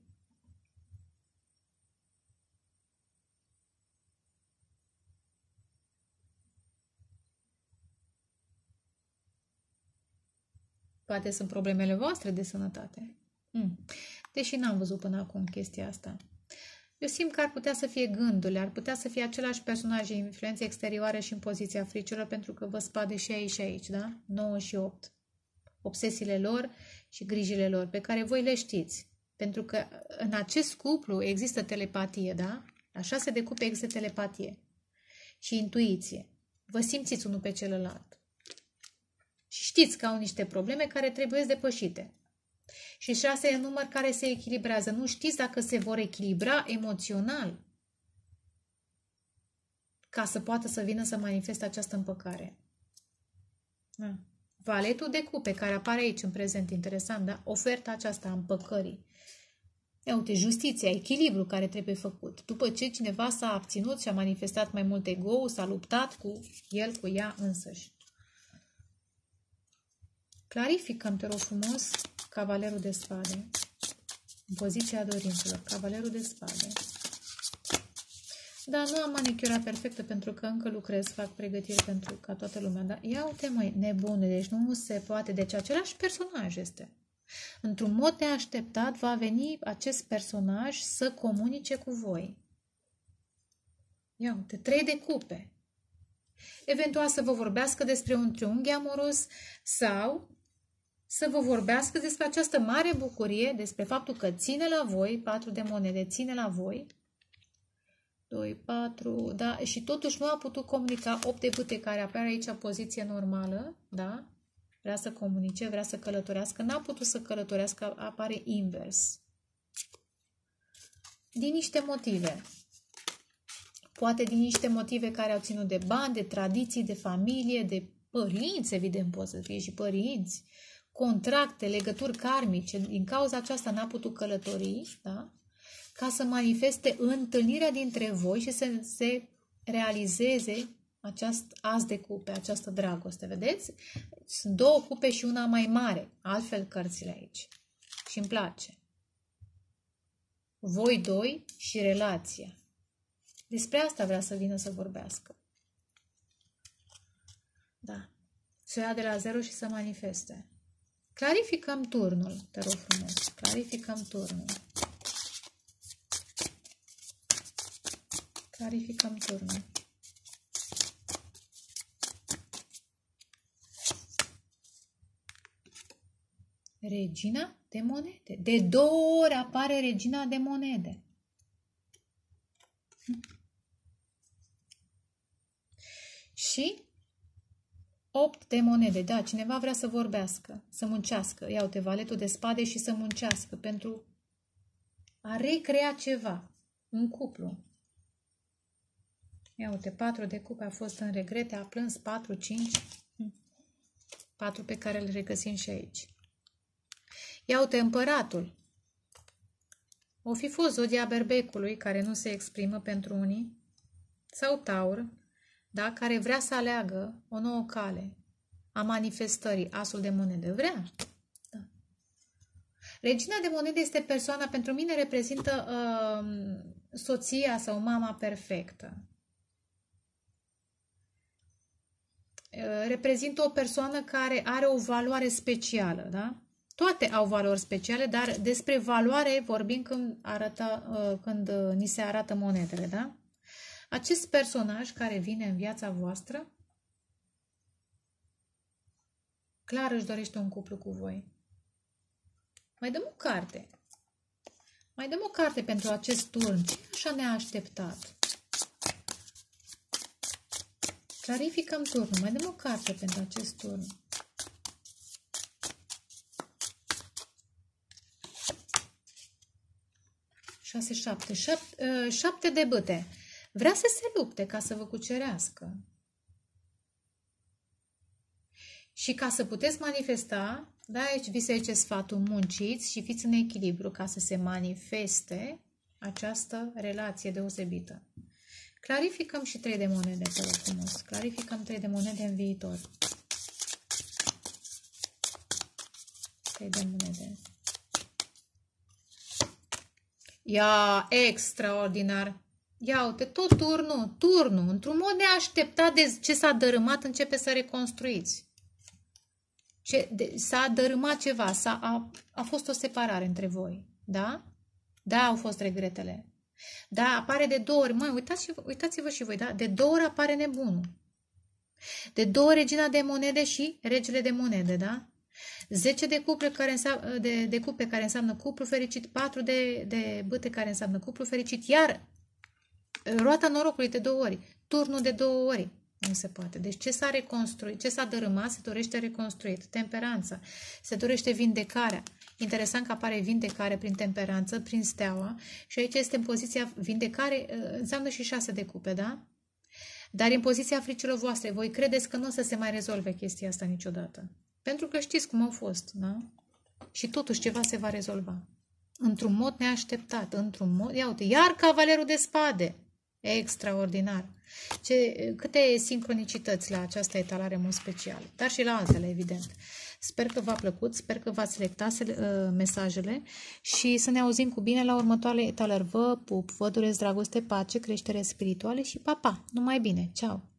poate sunt problemele voastre de sănătate. Deși n-am văzut până acum chestia asta. Eu simt că ar putea să fie gândurile, ar putea să fie același personaj de influențe exterioare și în poziția fricilor, pentru că vă spade și aici și aici, da? 9 și 8. Obsesiile lor și grijile lor, pe care voi le știți. Pentru că în acest cuplu există telepatie, da? La 6 de cupe există telepatie și intuiție. Vă simțiți unul pe celălalt. Și știți că au niște probleme care trebuie depășite. Și 6 e număr care se echilibrează. Nu știți dacă se vor echilibra emoțional ca să poată să vină să manifeste această împăcare. Da. Valetul de cupe care apare aici în prezent, interesant, da? Oferta aceasta a împăcării. Ia uite, justiția, echilibru care trebuie făcut. După ce cineva s-a abținut și a manifestat mai mult ego, s-a luptat cu el, cu ea însăși. Clarificăm, te rog frumos, Cavalerul de spade. În poziția dorințelor. Cavalerul de spade. Da, nu am manicura perfectă pentru că încă lucrez, fac pregătiri pentru ca toată lumea. Da? Ia uite, măi, nebune, deci nu se poate. Deci același personaj este. Într-un mod neașteptat va veni acest personaj să comunice cu voi. Ia uite, 3 de cupe. Eventual să vă vorbească despre un triunghi amoros sau să vă vorbească despre această mare bucurie, despre faptul că ține la voi, 4 de monede, ține la voi, 2, 4, da, și totuși nu a putut comunica, 8 de bâte care apare aici poziție normală, da, vrea să comunice, vrea să călătorească, n-a putut să călătorească, apare invers. Din niște motive. Poate din niște motive care au ținut de bani, de tradiții, de familie, de părinți, evident pot să fie și părinți, contracte, legături karmice, din cauza aceasta n-a putut călători, da? Ca să manifeste întâlnirea dintre voi și să se realizeze acest as de cupe, această dragoste, vedeți? Sunt două cupe și una mai mare, altfel cărțile aici. Și îmi place. Voi doi și relația. Despre asta vrea să vină să vorbească. Da. Să ia de la zero și să manifeste. Clarificăm turnul, te rog frumos. Clarificăm turnul. Clarificăm turnul. Regina de monede. De 2 ori apare regina de monede. Și 8 de monede. Da, cineva vrea să vorbească, să muncească. Ia uite, valetul de spade și să muncească pentru a recrea ceva. Un cuplu. Ia uite, 4 de cupe a fost în regrete, a plâns 4, 5. 4 pe care le regăsim și aici. Ia uite, împăratul. O fi fost zodia berbecului, care nu se exprimă pentru unii, sau taur, da? Care vrea să aleagă o nouă cale a manifestării, asul de monede. Vrea. Da. Regina de monede este persoana, pentru mine reprezintă soția sau mama perfectă. Reprezintă o persoană care are o valoare specială, da? Toate au valori speciale, dar despre valoare vorbim când ni se arată monedele, da? Acest personaj care vine în viața voastră, clar își dorește un cuplu cu voi. Mai dăm o carte. Mai dăm o carte pentru acest turn. Ce așa ne-a așteptat? Clarificăm turnul. Mai dăm o carte pentru acest turn. Șase, 7. 7 de bâte. Vrea să se lupte ca să vă cucerească. Și ca să puteți manifesta, da, aici vi se zice sfatul, munciți și fiți în echilibru ca să se manifeste această relație deosebită. Clarificăm și 3 de monede, te rog frumos. Clarificăm 3 de monede în viitor. 3 de monede. Ia, extraordinar! Ia uite, tot turnul, într-un mod neașteptat de ce s-a dărâmat, începe să reconstruiți. S-a dărâmat ceva, a fost o separare între voi, da? Da, au fost regretele. Da, apare de 2 ori, măi, uitați-vă și voi, da? De 2 ori apare nebunul. De 2 ori regina de monede și regele de monede, da? 10 de cupe care înseamnă cuplu fericit, 4 de bâte care înseamnă cuplu fericit, iar roata norocului de 2 ori, turnul de 2 ori. Nu se poate. Deci ce s-a reconstruit, ce s-a dărâmat, se dorește reconstruit. Temperanța, se dorește vindecarea. Interesant că apare vindecare prin temperanță, prin steaua. Și aici este în poziția vindecare, înseamnă și 6 de cupe, da? Dar în poziția fricilor voastre, voi credeți că nu o să se mai rezolve chestia asta niciodată. Pentru că știți cum au fost, da? Și totuși ceva se va rezolva. Într-un mod neașteptat, într-un mod... Ia uite, iar cavalerul de spade. Extraordinar. Câte sincronicități la această etalare în mod special, dar și la altele, evident. Sper că v-a plăcut, sper că v-ați selectat mesajele și să ne auzim cu bine la următoarele etalări. Vă pup, vă doresc dragoste, pace, creștere spirituală și pa, pa! Numai bine! Ceau!